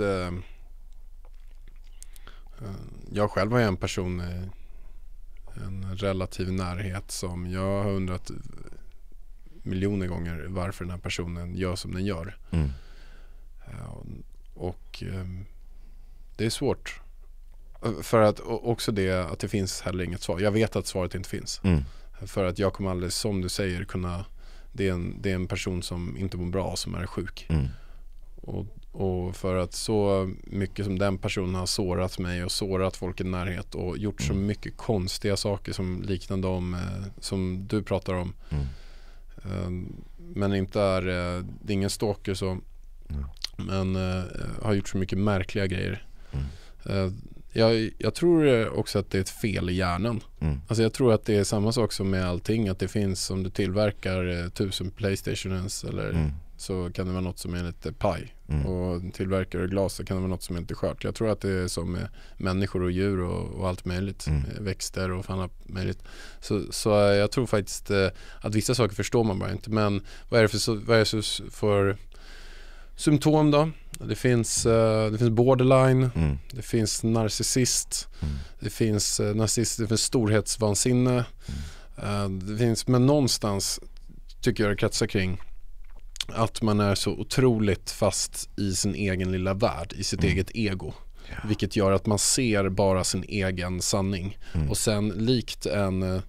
jag själv har en person en relativ närhet som jag har undrat miljoner gånger varför den här personen gör som den gör. Och det är svårt för att också det att det finns heller inget svar. Jag vet att svaret inte finns. För att jag kommer aldrig, som du säger, kunna, det är en person som inte mår bra, som är sjuk. Och för att så mycket som den personen har sårat mig och sårat folk i närhet och gjort så mycket konstiga saker som liknar de som du pratar om, men inte är det är ingen stalker, så men har gjort så mycket märkliga grejer. Jag tror också att det är ett fel i hjärnan. Alltså jag tror att det är samma sak som med allting, att det finns, om du tillverkar 1000 Playstations eller så kan det vara något som är lite paj. Och tillverkar du glas så kan det vara något som är lite skört. Jag tror att det är som med människor och djur och allt möjligt, växter och fan allt möjligt. Så jag tror faktiskt att vissa saker förstår man bara inte. Men vad är det för symptom då? Det finns borderline, det finns narcissist, det finns narcissist, det finns storhetsvansinne. Det finns, men någonstans tycker jag det kretsar kring att man är så otroligt fast i sin egen lilla värld, i sitt eget ego. Vilket gör att man ser bara sin egen sanning. Och sen likt en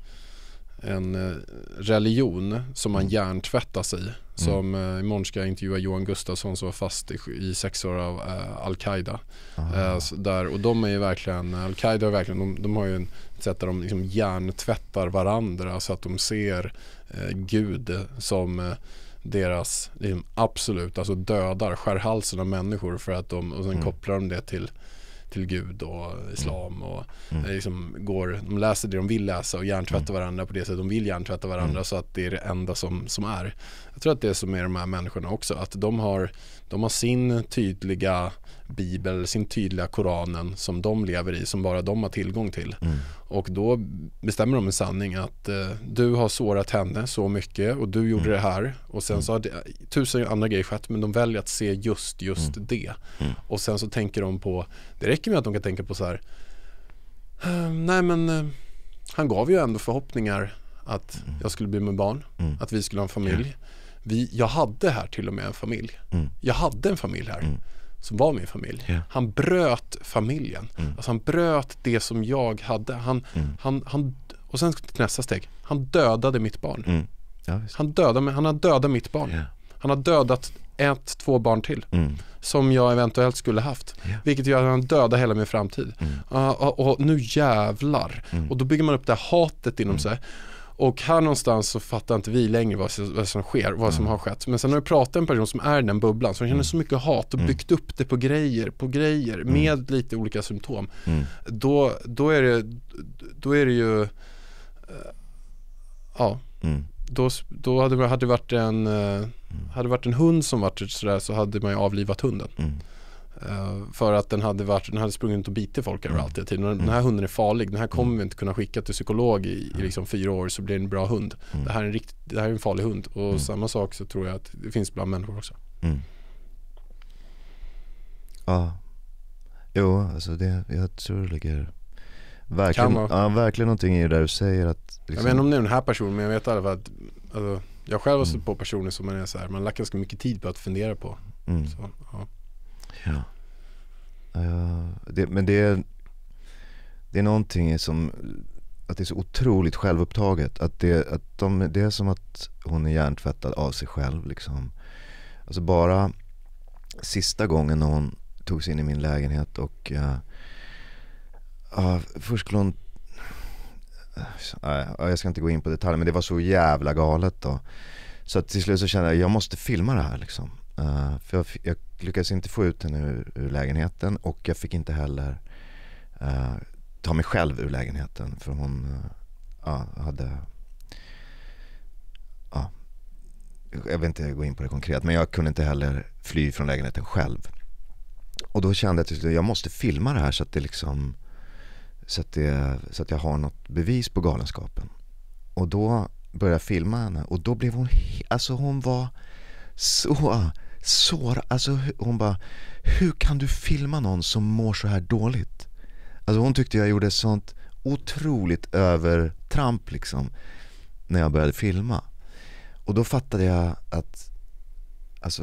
religion som man hjärntvättas i. Som imorgon ska jag intervjua Johan Gustafsson som var fast i 6 år av Al-Qaida. Där, och de är ju verkligen, Al-Qaida är verkligen, de har ju ett sätt där de liksom hjärntvättar varandra så att de ser Gud som deras liksom, absolut, alltså dödar, skär halsen av människor för att och sen kopplar de det till Gud och islam och liksom de läser det de vill läsa och hjärntvättar varandra på det sättet de vill hjärntvätta varandra så att det är det enda som är. Jag tror att det är som är de här människorna också, att de har sin tydliga bibel, sin tydliga Koranen som de lever i, som bara de har tillgång till. Och då bestämmer de en sanning att du har sårat henne så mycket och du gjorde det här, och sen så har 1000 andra grejer skett, men de väljer att se just det. Och sen så tänker de på, det räcker med att de kan tänka på så här: nej men han gav ju ändå förhoppningar att jag skulle bli med barn, att vi skulle ha en familj. Jag hade här till och med en familj. Jag hade en familj här som var min familj. Han bröt familjen. Alltså han bröt det som jag hade. Han och sen till nästa steg. Han dödade mitt barn. Han har dödat mitt barn. Han har dödat 1-2 barn till som jag eventuellt skulle haft. Vilket gör att han dödar hela min framtid. Och nu jävlar. Och då bygger man upp det här hatet inom sig. Och här någonstans så fattar inte vi längre vad som sker, vad som har skett. Men sen när du pratar med en person som är i den bubblan, som känner så mycket hat och byggt upp det på grejer med lite olika symptom, då är det ju då hade det varit en hund som varit sådär, så hade man ju avlivat hunden. För att den hade sprungit runt och bitit folk överallt hela tiden. Den här hunden är farlig. Den här kommer vi inte kunna skicka till psykolog i liksom 4 år, så blir det en bra hund. Det här är en farlig hund. Och samma sak så tror jag att det finns bland människor också. Ja. Jo, alltså jag tror det ligger verkligen någonting i det där du säger att liksom... Jag vet inte om det är den här personen, men jag vet i alla fall att alltså, jag själv har stött på personer som man är så här, man lägger ganska mycket tid på att fundera på. Så, ja. Men det är någonting som att det är så otroligt självupptaget, att det är som att hon är hjärntvättad av sig själv liksom. Alltså bara sista gången när hon tog sig in i min lägenhet och först skulle hon jag ska inte gå in på detaljer, men det var så jävla galet då. Så att till slut så kände jag måste filma det här liksom. För jag lyckades inte få ut henne ur lägenheten, och jag fick inte heller ta mig själv ur lägenheten, för hon hade jag vill inte gå in på det konkret, men jag kunde inte heller fly från lägenheten själv. Och då kände jag att jag måste filma det här så att det liksom så att jag har något bevis på galenskapen. Och då började jag filma henne, och då blev hon hon var så alltså hon bara, hur kan du filma någon som mår så här dåligt? Alltså hon tyckte jag gjorde sånt otroligt övertramp liksom när jag började filma. Och då fattade jag att alltså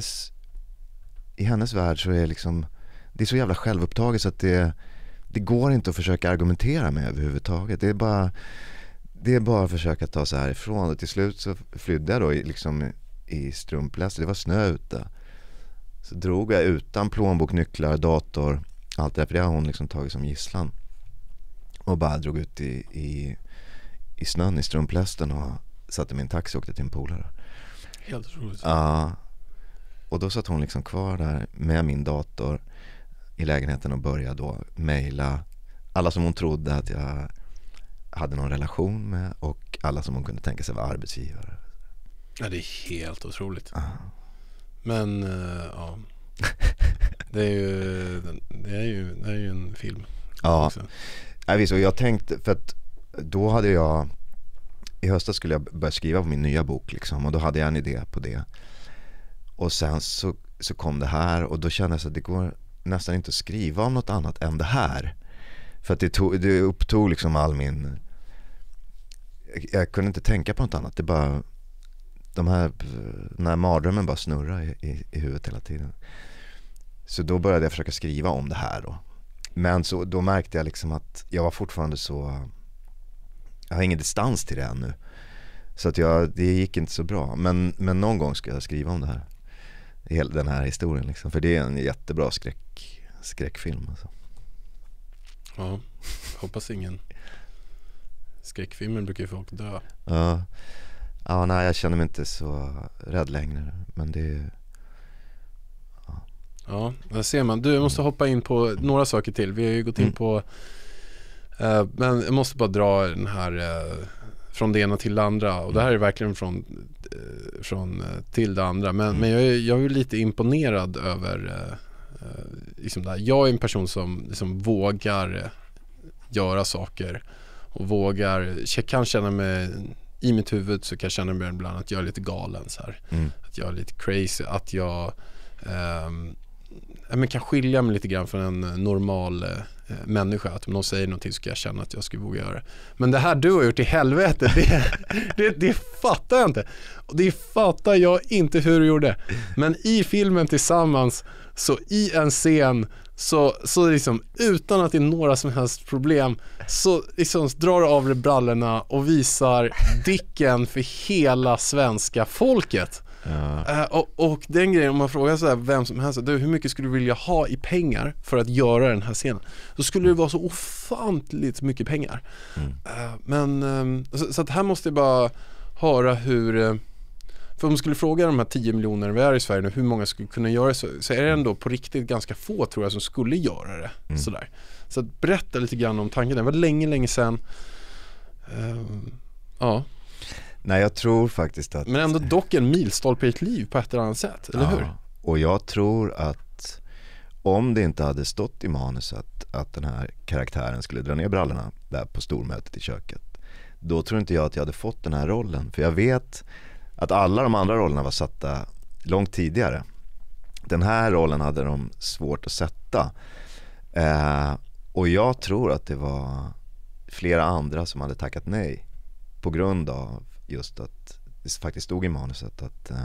i hennes värld så är liksom, det är så jävla självupptaget så att det går inte att försöka argumentera med överhuvudtaget. Det är bara att försöka ta sig härifrån, och till slut så flydde jag då liksom i strumpläst. Det var snö ute. Så drog jag utan plånbok, nycklar, dator, allt det där, för det har hon liksom tagit som gisslan. Och bara drog ut i snön i strumplästen och satte min taxi och åkte till en polare. Helt roligt. Ja. Och då satt hon liksom kvar där med min dator i lägenheten och började då mejla alla som hon trodde att jag hade någon relation med och alla som hon kunde tänka sig vara arbetsgivare. Ja, det är helt otroligt. Men ja. Det är ju en film. Ja, jag visst, och jag tänkte, för att då hade jag i höstas skulle jag börja skriva på min nya bok liksom, och då hade jag en idé på det. Och sen så kom det här och då kände jag att det går nästan inte att skriva om något annat än det här. För att det upptog liksom all min... Jag kunde inte tänka på något annat. Det bara... När mardrömmen bara snurrar i huvudet hela tiden. Så då började jag försöka skriva om det här då. Men så, då märkte jag liksom att jag var fortfarande så... Jag har ingen distans till det ännu. Så att det gick inte så bra. Men någon gång ska jag skriva om det här. Den här historien liksom. För det är en jättebra skräckfilm alltså. Ja, hoppas ingen. Skräckfilmen brukar ju folk dö. Ja, nej, jag känner mig inte så rädd längre. Men det... Ja, där ser man. Du, jag måste hoppa in på några saker till. Vi har ju gått in på... men jag måste bara dra den här... från det ena till det andra. Och det här är verkligen från till det andra. Men jag är lite imponerad över... liksom det här. Jag är en person som liksom vågar göra saker. Och kan känna mig... I mitt huvud så kan jag känna mig ibland att jag är lite galen så här. Att jag är lite crazy, att jag men kan skilja mig lite grann från en normal människa. Att om någon säger någonting så kan jag känna att jag skulle våga göra det. Men det här du har gjort i helvete, det fattar jag inte. Och det fattar jag inte hur du gjorde. Men i filmen tillsammans, så i en scen så liksom, utan att det är några som helst problem, så liksom drar du av dig brallorna och visar dicken för hela svenska folket. Och den grejen, om man frågar så här, vem som helst, hur mycket skulle du vilja ha i pengar för att göra den här scenen, så skulle det vara så ofantligt mycket pengar. Men så att här måste jag bara höra hur... För om man skulle fråga de här 10 miljoner vi är i Sverige nu, hur många skulle kunna göra så är det ändå på riktigt ganska få, tror jag, som skulle göra det. Sådär. Så att berätta lite grann om tanken. Det var länge sedan. Ja. Nej, jag tror faktiskt att... Men ändå dock en milstolpe i ett liv på ett eller annat sätt, eller hur? Och jag tror att om det inte hade stått i manuset att den här karaktären skulle dra ner brallorna där på stormötet i köket, då tror inte jag att jag hade fått den här rollen. För jag vet att alla de andra rollerna var satta långt tidigare. Den här rollen hade de svårt att sätta. Och jag tror att det var flera andra som hade tackat nej på grund av just att det faktiskt stod i manuset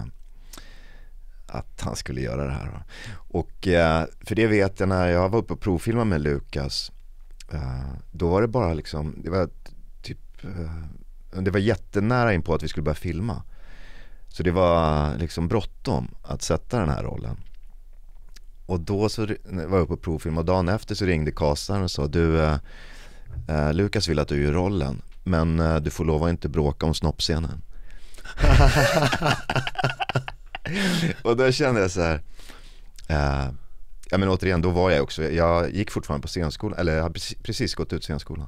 att han skulle göra det här. Och för det vet jag, när jag var uppe och provfilmade med Lukas, då var det bara liksom, det var typ, det var jättenära in på att vi skulle börja filma. Så det var liksom bråttom att sätta den här rollen. Och då så var jag uppe och provfilmade, och dagen efter så ringde castaren och sa, du, Lukas vill att du gör rollen, men du får lova att inte bråka om snoppscenen. Och då kände jag så här, ja, men återigen, då var jag också, jag gick fortfarande på scenskolan, eller jag hade precis gått ut scenskolan.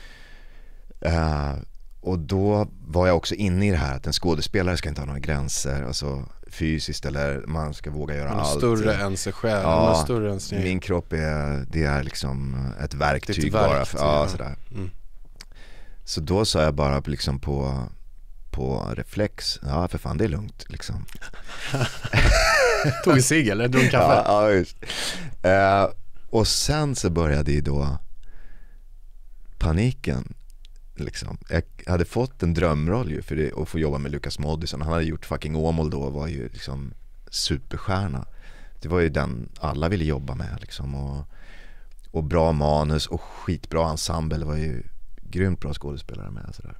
Och då var jag också inne i det här att en skådespelare ska inte ha några gränser, alltså fysiskt, eller man ska våga göra allt. Större än sig själv. Ja, större än sin... min kropp det är liksom ett verktyg bara. Ja, sådär. Så då sa jag bara liksom på reflex, ja för fan, det är lugnt liksom. Tog en cigg eller drog kaffe? Ja, just. Och sen så började ju då paniken. Liksom. Jag hade fått en drömroll ju för det, att få jobba med Lukas Moodysson. Han hade gjort fucking Åmål då och var ju liksom superstjärna. Det var ju den alla ville jobba med liksom, och bra manus och skitbra ensemble. Det var ju grymt bra skådespelare med sådär.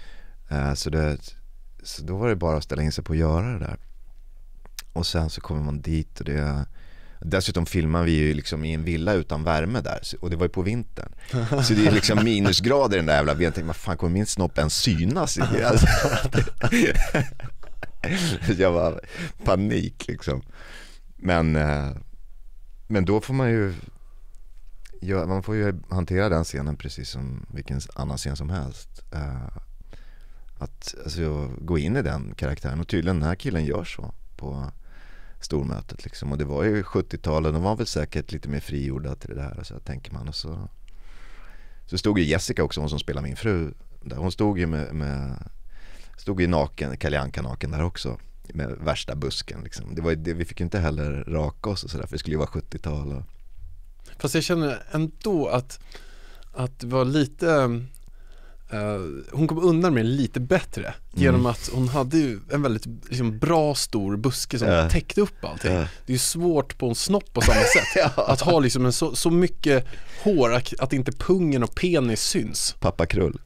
Så då var det bara att ställa in sig på att göra det där. Och sen så kommer man dit och dessutom filmar vi ju liksom i en villa utan värme där, och det var ju på vintern. Så det är liksom minusgrader i den där jävla villan. Jag tänkte, vad fan, kommer min snopp ens synas? Jag var panik liksom. Men då får man ju man får ju hantera den scenen precis som vilken annan scen som helst. Att alltså, gå in i den karaktären, och tydligen den här killen gör så på stormötet liksom. Och det var ju 70-talet, de var väl säkert lite mer frigjorda till det här, så tänker man. Och så stod ju Jessica också, hon som spelar min fru där. Hon stod ju stod ju naken, Kalle Anka naken där också, med värsta busken liksom. Vi fick ju inte heller raka oss och sådär, för det skulle ju vara 70-tal och... Fast jag känner ändå att det var lite hon kom undan med lite bättre genom att hon hade ju en väldigt liksom, bra stor buske som täckte upp allting. Det är ju svårt på en snopp på samma sätt att ha liksom en så mycket hår att inte pungen och penis syns. Pappa Krull.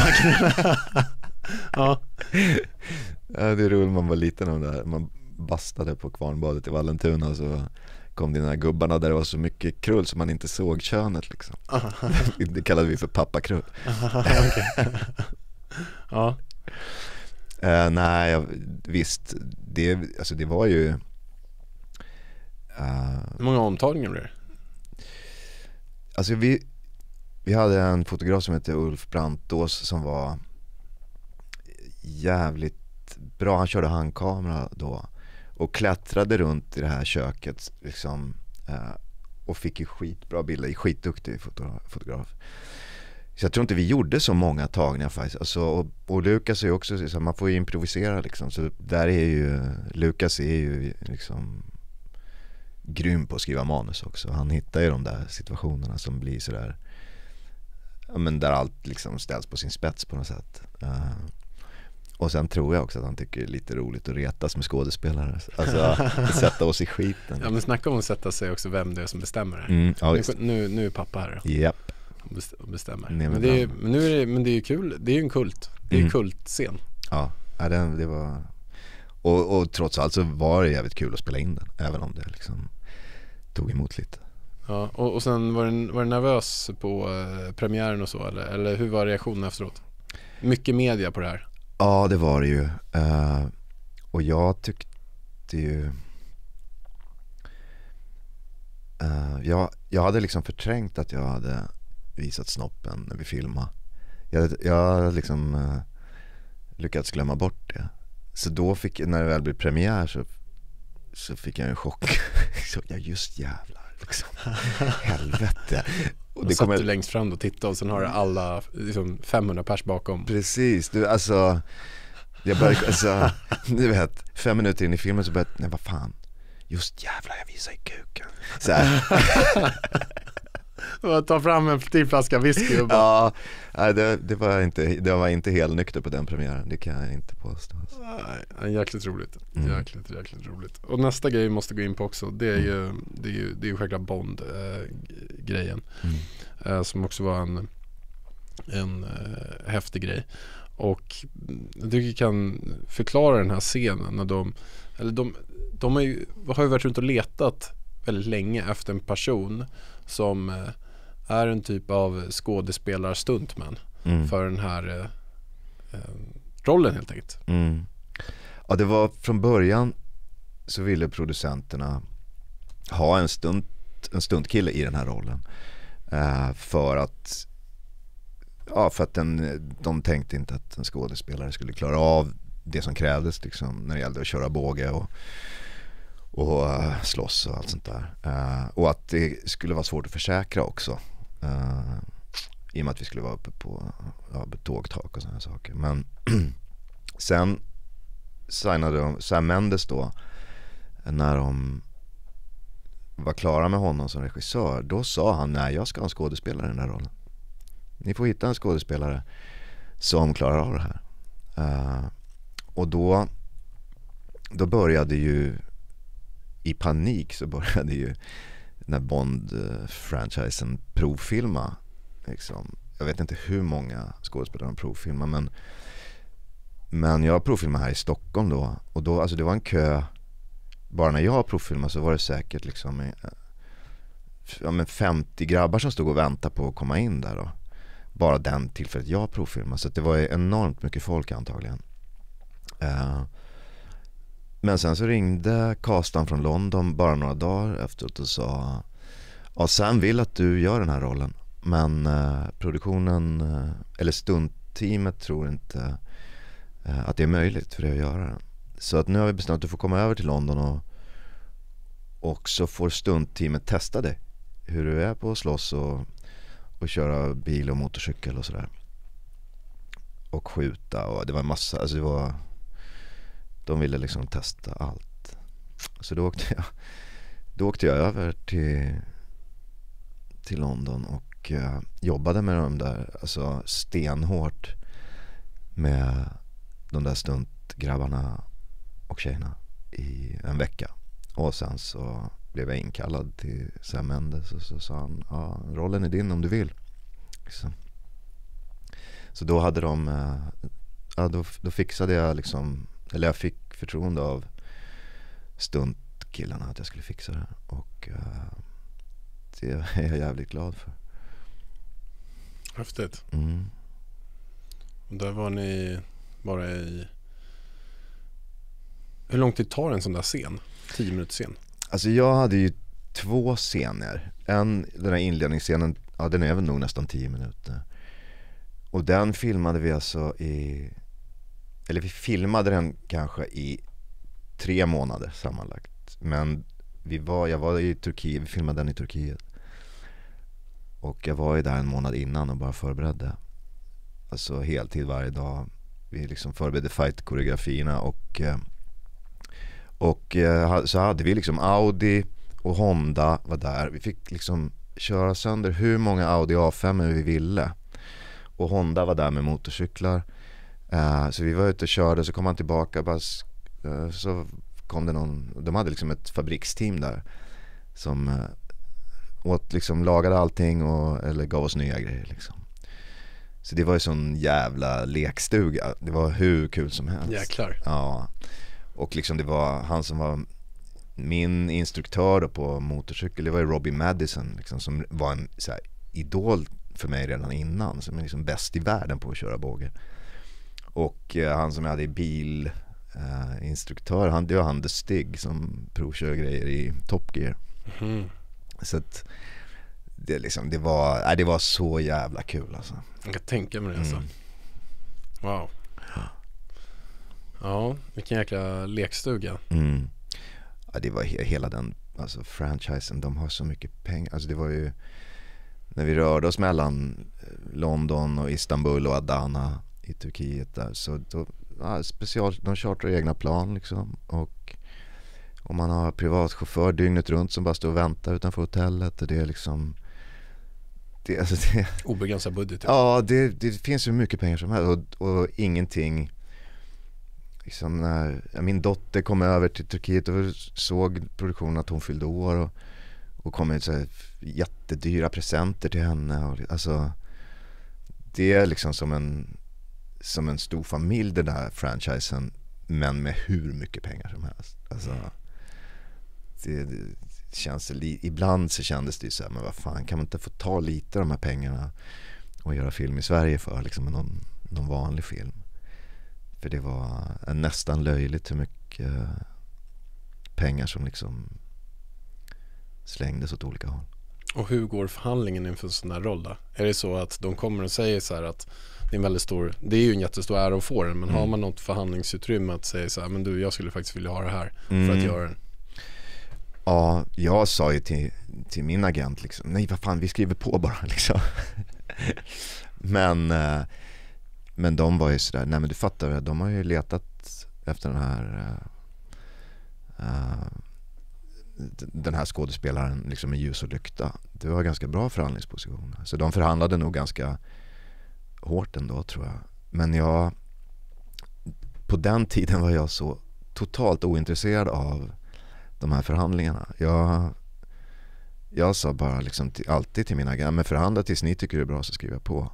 Ja. Det är roligt, man var liten och där man bastade på Kvarnbadet i Vallentuna, och så kom de här gubbarna där det var så mycket krull så man inte såg könet liksom. Det kallade vi för pappa Krull. Ja. Nej, visst, det var ju hur många omtagningar blev det? Alltså vi hade en fotograf som hette Ulf Brantås som var jävligt bra. Han körde handkamera då och klättrade runt i det här köket liksom, och fick ju skitbra bilder, skitduktig fotograf. Så jag tror inte vi gjorde så många tagningar faktiskt. Alltså, och Lukas är ju också så man får ju improvisera liksom. Så där är ju Lukas är ju liksom grym på att skriva manus också. Han hittar ju de där situationerna som blir så där, ja, men där allt liksom ställs på sin spets på något sätt. Och sen tror jag också att han tycker det är lite roligt att retas med skådespelare. Alltså sätta oss i skiten. Ja, men snacka om att sätta sig också vem det är som bestämmer det. Ja, nu är pappa här. Japp. Och bestämmer. Nej, men det är ju kul. Det är ju en kult. Det är ju en kultscen. Ja, det var... Och trots allt så var det jävligt kul att spela in den. Även om det liksom tog emot lite. Ja, och sen var du nervös på premiären och så? Eller hur var reaktionen efteråt? Mycket media på det här. Ja, det var det ju. Och jag tyckte ju... Jag hade liksom förträngt att jag hade visat snoppen när vi filmade. Jag liksom lyckats glömma bort det. Så då när det väl blev premiär så fick jag en chock. Så jag just jävlar liksom. Helvete. Och det satt du längst fram och tittade och sen har du alla liksom 500 pers bakom. Precis, jag började, du vet, 5 minuter in i filmen så började nej vad fan, just jävlar jag visar i kuken. Så här. Ta fram en till flaska whisky och bara... Ja, det var inte helt nykter på den premiären. Det kan jag inte påstå. Nej, jäkligt roligt. Jäkligt roligt. Och nästa grej vi måste gå in på också, det är ju självklart Bond-grejen. Som också var en häftig grej. Och jag tycker jag kan förklara den här scenen när de har ju varit runt och letat väldigt länge efter en person som är en typ av skådespelar-stuntman för den här rollen helt enkelt. Ja, det var från början så ville producenterna ha en stuntkille i den här rollen för att de tänkte inte att en skådespelare skulle klara av det som krävdes liksom, när det gällde att köra båge och slåss och allt sånt där. Och att det skulle vara svårt att försäkra också. I och med att vi skulle vara uppe på tågtak och sådana saker. Men sen signade de Sam Mendes då, när de var klara med honom som regissör, då sa han nej, jag ska ha en skådespelare i den här rollen. Ni får hitta en skådespelare som klarar av det här. Och då började ju i panik så började ju när Bond-franchisen provfilma liksom. Jag vet inte hur många skådespelare de provfilmade, men jag provfilmade här i Stockholm då, och då, alltså det var en kö. Bara när jag provfilmade så var det säkert liksom 50 grabbar som stod och väntade på att komma in där då. Bara den tillfället jag provfilmade, så att det var enormt mycket folk antagligen. Men sen så ringde castan från London bara några dagar efteråt och sa Sam vill att du gör den här rollen, men produktionen eller stuntteamet tror inte att det är möjligt för dig att göra den. Så att nu har vi bestämt att du får komma över till London och så får stuntteamet testa dig, hur du är på att slåss och köra bil och motorcykel och sådär. Och skjuta, och det var en massa, alltså de ville liksom testa allt. Så då åkte jag över till London och jobbade med de där, alltså stenhårt med de där stuntgrabbarna och tjejerna i en vecka. Och sen så blev jag inkallad till Sam Mendes och så sa han, rollen är din om du vill. Så då hade då fixade jag liksom, eller jag fick förtroende av stuntkillarna att jag skulle fixa det, och det är jag jävligt glad för. Häftigt. Och där var ni bara i... Hur lång tid tar en sån där scen? 10 minuter scen? Alltså jag hade ju 2 scener. Den här inledningsscenen, den är väl nog nästan 10 minuter. Och den filmade vi alltså vi filmade den kanske i 3 månader sammanlagt. Men jag var i Turkiet, vi filmade den i Turkiet. Och jag var ju där en månad innan och bara förberedde. Alltså heltid varje dag. Vi liksom förberedde fight-koreografierna och så hade vi liksom Audi och Honda var där. Vi fick liksom köra sönder hur många Audi A5 vi ville. Och Honda var där med motorcyklar. Så vi var ute och körde, så kom han tillbaka, så kom det de hade liksom ett fabriksteam där som lagade allting eller gav oss nya grejer liksom. Så det var ju sån jävla lekstuga. Det var hur kul som helst. Jäklar. Ja. Och liksom det var han som var min instruktör då på motorcykel. Det var ju Robbie Madison liksom, som var en så här idol för mig redan innan, som är liksom bäst i världen på att köra båge. Och han som jag hade i bil instruktör, det var han The Stig som provkör grejer i Top Gear. Så att det var så jävla kul alltså. Jag kan tänka mig det alltså. Wow. Ja, vilken jäkla lekstuga. Ja, det var hela den franchisen, de har så mycket pengar. Alltså det var ju när vi rörde oss mellan London och Istanbul och Adana i Turkiet där, så då, de chartrar egna plan liksom, och om man har privatchaufför dygnet runt som bara står och väntar utanför hotellet, och det är liksom obegränsad budget. Ja, det finns ju mycket pengar som helst och ingenting liksom. När min dotter kom över till Turkiet och såg produktionen att hon fyllde år och kom med så här jättedyra presenter till henne, och alltså det är liksom som en stor familj, den där franchisen, men med hur mycket pengar som helst. Alltså det känns ibland så kändes det så här, men vad fan, kan man inte få ta lite av de här pengarna och göra film i Sverige för liksom någon vanlig film? För det var nästan löjligt hur mycket pengar som liksom slängdes åt olika håll. Och hur går förhandlingen inför en sån här roll då? Är det så att de kommer och säger så här att det är en väldigt stor, det är ju en jättestor ära att få den, men har man något förhandlingsutrymme att säga så här, men du, jag skulle faktiskt vilja ha det här för att göra den? Ja, jag sa ju till min agent liksom, nej vad fan, vi skriver på bara liksom. Men de var ju sådär, nej men du fattar, de har ju letat efter den här skådespelaren liksom med ljus och lykta. Det var ganska bra förhandlingsposition. Så de förhandlade nog ganska hårt ändå, tror jag. Men på den tiden var jag så totalt ointresserad av de här förhandlingarna. Jag sa bara liksom alltid till mina agenter, men förhandla tills ni tycker det är bra så skriver jag på.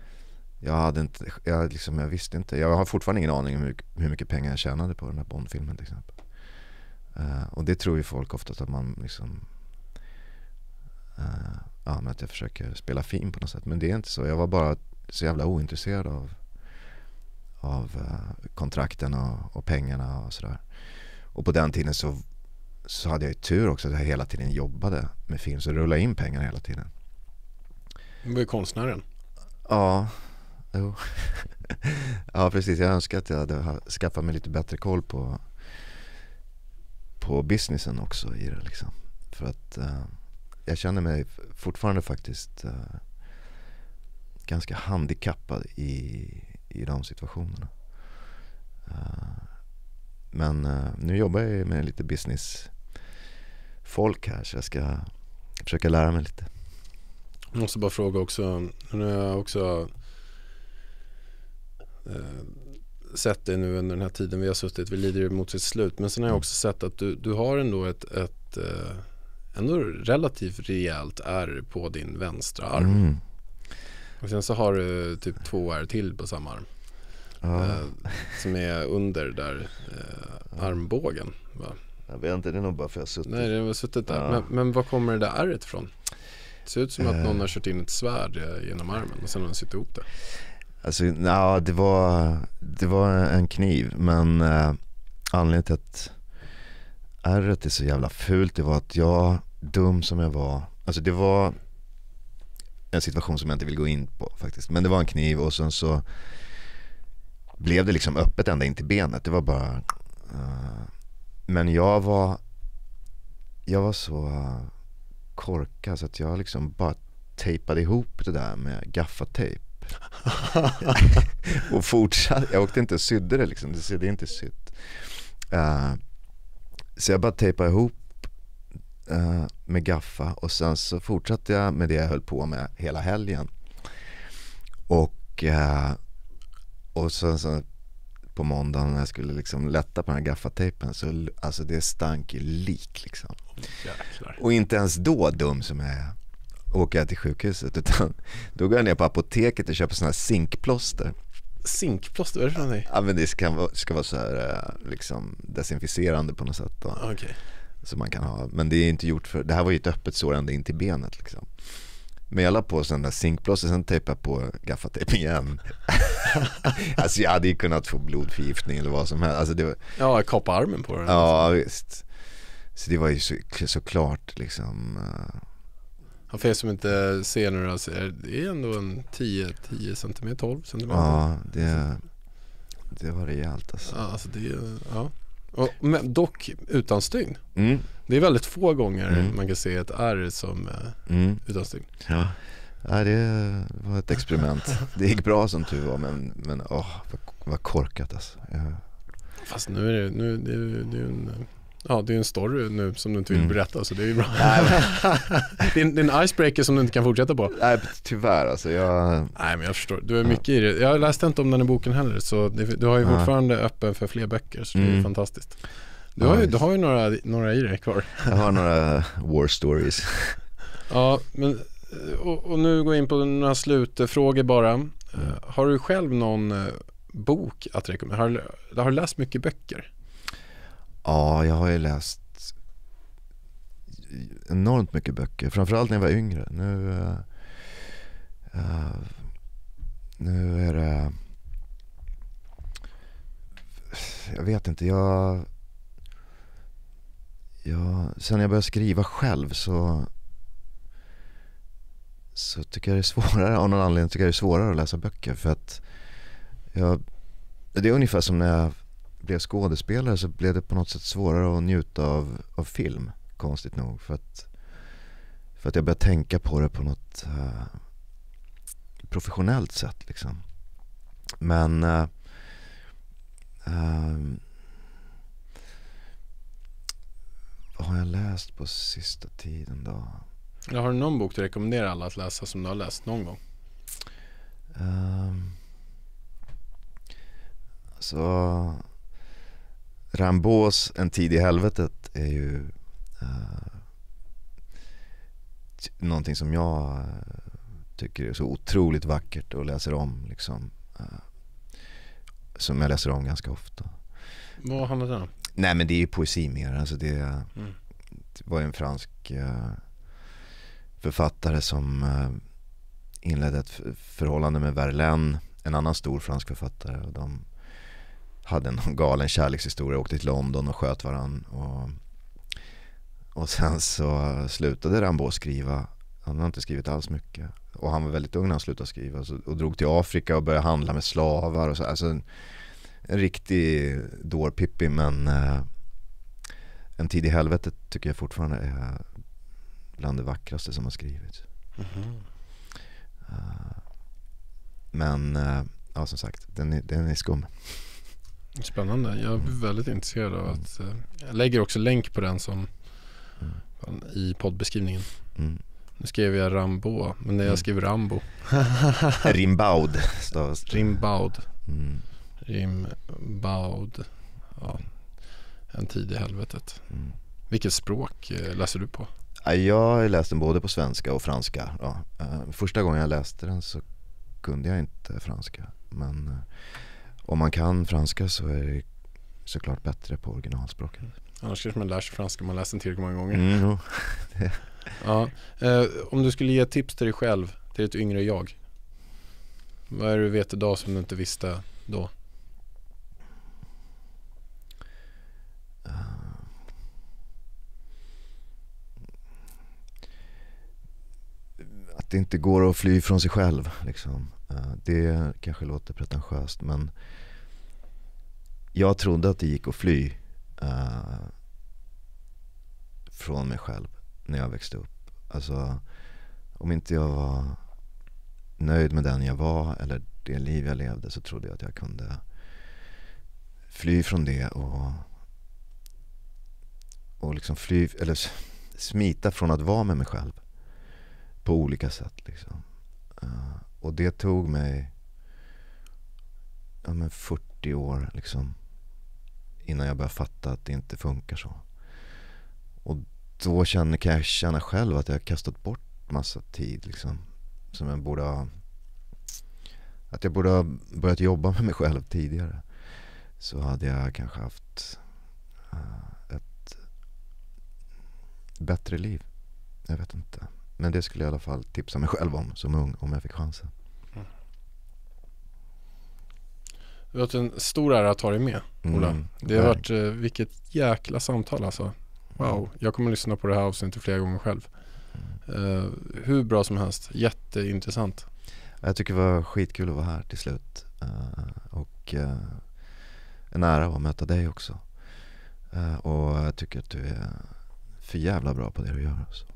Jag visste inte. Jag har fortfarande ingen aning om hur mycket pengar jag tjänade på den här Bond-filmen till exempel. Och det tror ju folk ofta att man liksom att jag försöker spela fin på något sätt, men det är inte så. Jag var bara så jävla ointresserad av kontrakten och pengarna och sådär. Och på den tiden så hade jag ju tur också att jag hela tiden jobbade med film, så rullade in pengar hela tiden. Du var ju konstnären. Ja, jo. Ja, precis. Jag önskar att jag hade skaffat mig lite bättre koll på businessen också i det liksom. För att jag känner mig fortfarande faktiskt ganska handikappad i de situationerna. Men nu jobbar jag med lite businessfolk här, så jag ska försöka lära mig lite. Jag måste bara fråga också, nu har jag också sett det nu under den här tiden vi har suttit, vi lider mot sitt slut, men sen har jag också sett att du har ändå ett ändå relativt rejält ärr på din vänstra arm. Och sen så har du typ 2 ärr till på samma arm. Som är under där armbågen, va? Jag vet inte, det är nog bara för att jag har suttit. Nej, det har suttit där. Men var kommer det där ärret ifrån? Det ser ut som att någon har kört in ett svärd genom armen och sen har den suttit ihop det. Alltså, det var en kniv, men anledningen till att ärret är så jävla fult, det var att jag, dum som jag var, alltså det var en situation som jag inte vill gå in på faktiskt, men det var en kniv och sen så blev det liksom öppet ända in till benet. Det var bara men jag var så korkad så att jag liksom bara tejpade ihop det där med gaffatejp. Och fortsatte, jag åkte inte och sydde det liksom, det är inte sytt. Så jag bara tejpade ihop med gaffa och sen så fortsatte jag med det jag höll på med hela helgen. Och så på måndagen när jag skulle liksom lätta på den här gaffatejpen, så alltså det stank ju lik liksom. Jäklar. Och inte ens då, dum som jag är, åker jag till sjukhuset, utan då går jag ner på apoteket och köper såna här zinkplåster. Zinkplåster, vad är det för någonting? Ja, men det ska vara så här liksom desinficerande på något sätt då. Okay. Så man kan ha, men det är inte gjort för, det här var ju ett öppet sår ända in till benet liksom. Men jag la på sån där zinkplåster, sen tejpade på gaffatejp igen. Alltså jag hade ju kunnat få blodförgiftning eller vad som helst. Alltså det var, ja, kappa armen på den. Ja, visst. Så det var ju såklart liksom. Ja, för er som inte ser nu, alltså, det är ändå en 10 cm, 12 cm. Ja, det var rejält alltså. Ja, alltså det är, ja. Men dock utan stygn. Mm. Det är väldigt få gånger man kan se ett ärr som utan stygn. Ja. Ja, det var ett experiment. Det gick bra som tur var, men vad korkat alltså. Ja. Fast nu är det är en story nu som du inte vill berätta, så det är ju bra. Det är en icebreaker som du inte kan fortsätta på. Nej, tyvärr alltså. Nej, men jag förstår. Du är mycket i det. Jag läste inte om den i boken heller, så du har ju fortfarande öppen för fler böcker, så det är fantastiskt. Du har ju några i dig kvar. Jag har några war stories. Ja, men och nu går jag in på några slutfrågor bara. Har du själv någon bok att rekommendera? Har du läst mycket böcker? Ja, jag har ju läst enormt mycket böcker. Framförallt när jag var yngre. Nu är det... Jag vet inte, sen jag började skriva själv så tycker jag det är svårare, av någon anledning tycker jag det är svårare att läsa böcker, för att det är ungefär som när jag blev skådespelare, så blev det på något sätt svårare att njuta av film, konstigt nog, för att jag började tänka på det på något professionellt sätt liksom. Men vad har jag läst på sista tiden då? Har du någon bok du rekommenderar alla att läsa som du har läst någon gång? Så Rimbaud's En tid i helvetet är ju någonting som jag tycker är så otroligt vackert och läser om liksom, som jag läser om ganska ofta. Vad handlar det om? Nej, men det är ju poesi mer, alltså det var en fransk författare som inledde ett förhållande med Verlaine, en annan stor fransk författare, och hade en galen kärlekshistoria, åkte till London och sköt varann. Och sen så slutade Rimbaud skriva. Han har inte skrivit alls mycket. Och han var väldigt ung när han slutade skriva. Och drog till Afrika och började handla med slavar. Och så. Alltså en riktig dårpippi, men En tid i helvetet tycker jag fortfarande är bland det vackraste som har skrivits. Mm-hmm. Men ja, som sagt, den är skum. Spännande. Jag är väldigt intresserad av att jag lägger också länk på den som i poddbeskrivningen. Mm. Nu skrev jag Rimbaud, men när jag skriver Rambo. Rimbaud. Rimbaud. Mm. Rimbaud. Ja. En tid i helvetet. Mm. Vilket språk läser du på? Jag läste den både på svenska och franska. Ja. Första gången jag läste den så kunde jag inte franska. Men om man kan franska så är det såklart bättre på originalspråket. Annars kanske man lär sig franska om man läser den tillräckligt många gånger. Mm. Ja. Om du skulle ge ett tips till dig själv, till ett yngre jag. Vad är det du vet idag som du inte visste då? Att det inte går att fly från sig själv liksom. Det kanske låter pretentiöst, men jag trodde att det gick att fly från mig själv när jag växte upp. Alltså, om inte jag var nöjd med den jag var eller det liv jag levde, så trodde jag att jag kunde fly från det och liksom fly eller smita från att vara med mig själv på olika sätt liksom. Och det tog mig 40 år liksom innan jag började fatta att det inte funkar så. Och då kan jag känna själv att jag har kastat bort massa tid liksom, som jag borde ha, att jag borde ha börjat jobba med mig själv tidigare. Så hade jag kanske haft ett bättre liv. Jag vet inte. Men det skulle jag i alla fall tipsa mig själv om som ung, om jag fick chansen. Det har varit en stor ära att ha dig med, Ola. Det har varit vilket jäkla samtal alltså. Wow, jag kommer att lyssna på det här avsnittet flera gånger själv. Hur bra som helst. Jätteintressant. Jag tycker det var skitkul att vara här till slut. Och en ära att möta dig också. Och jag tycker att du är för jävla bra på det du gör. Alltså.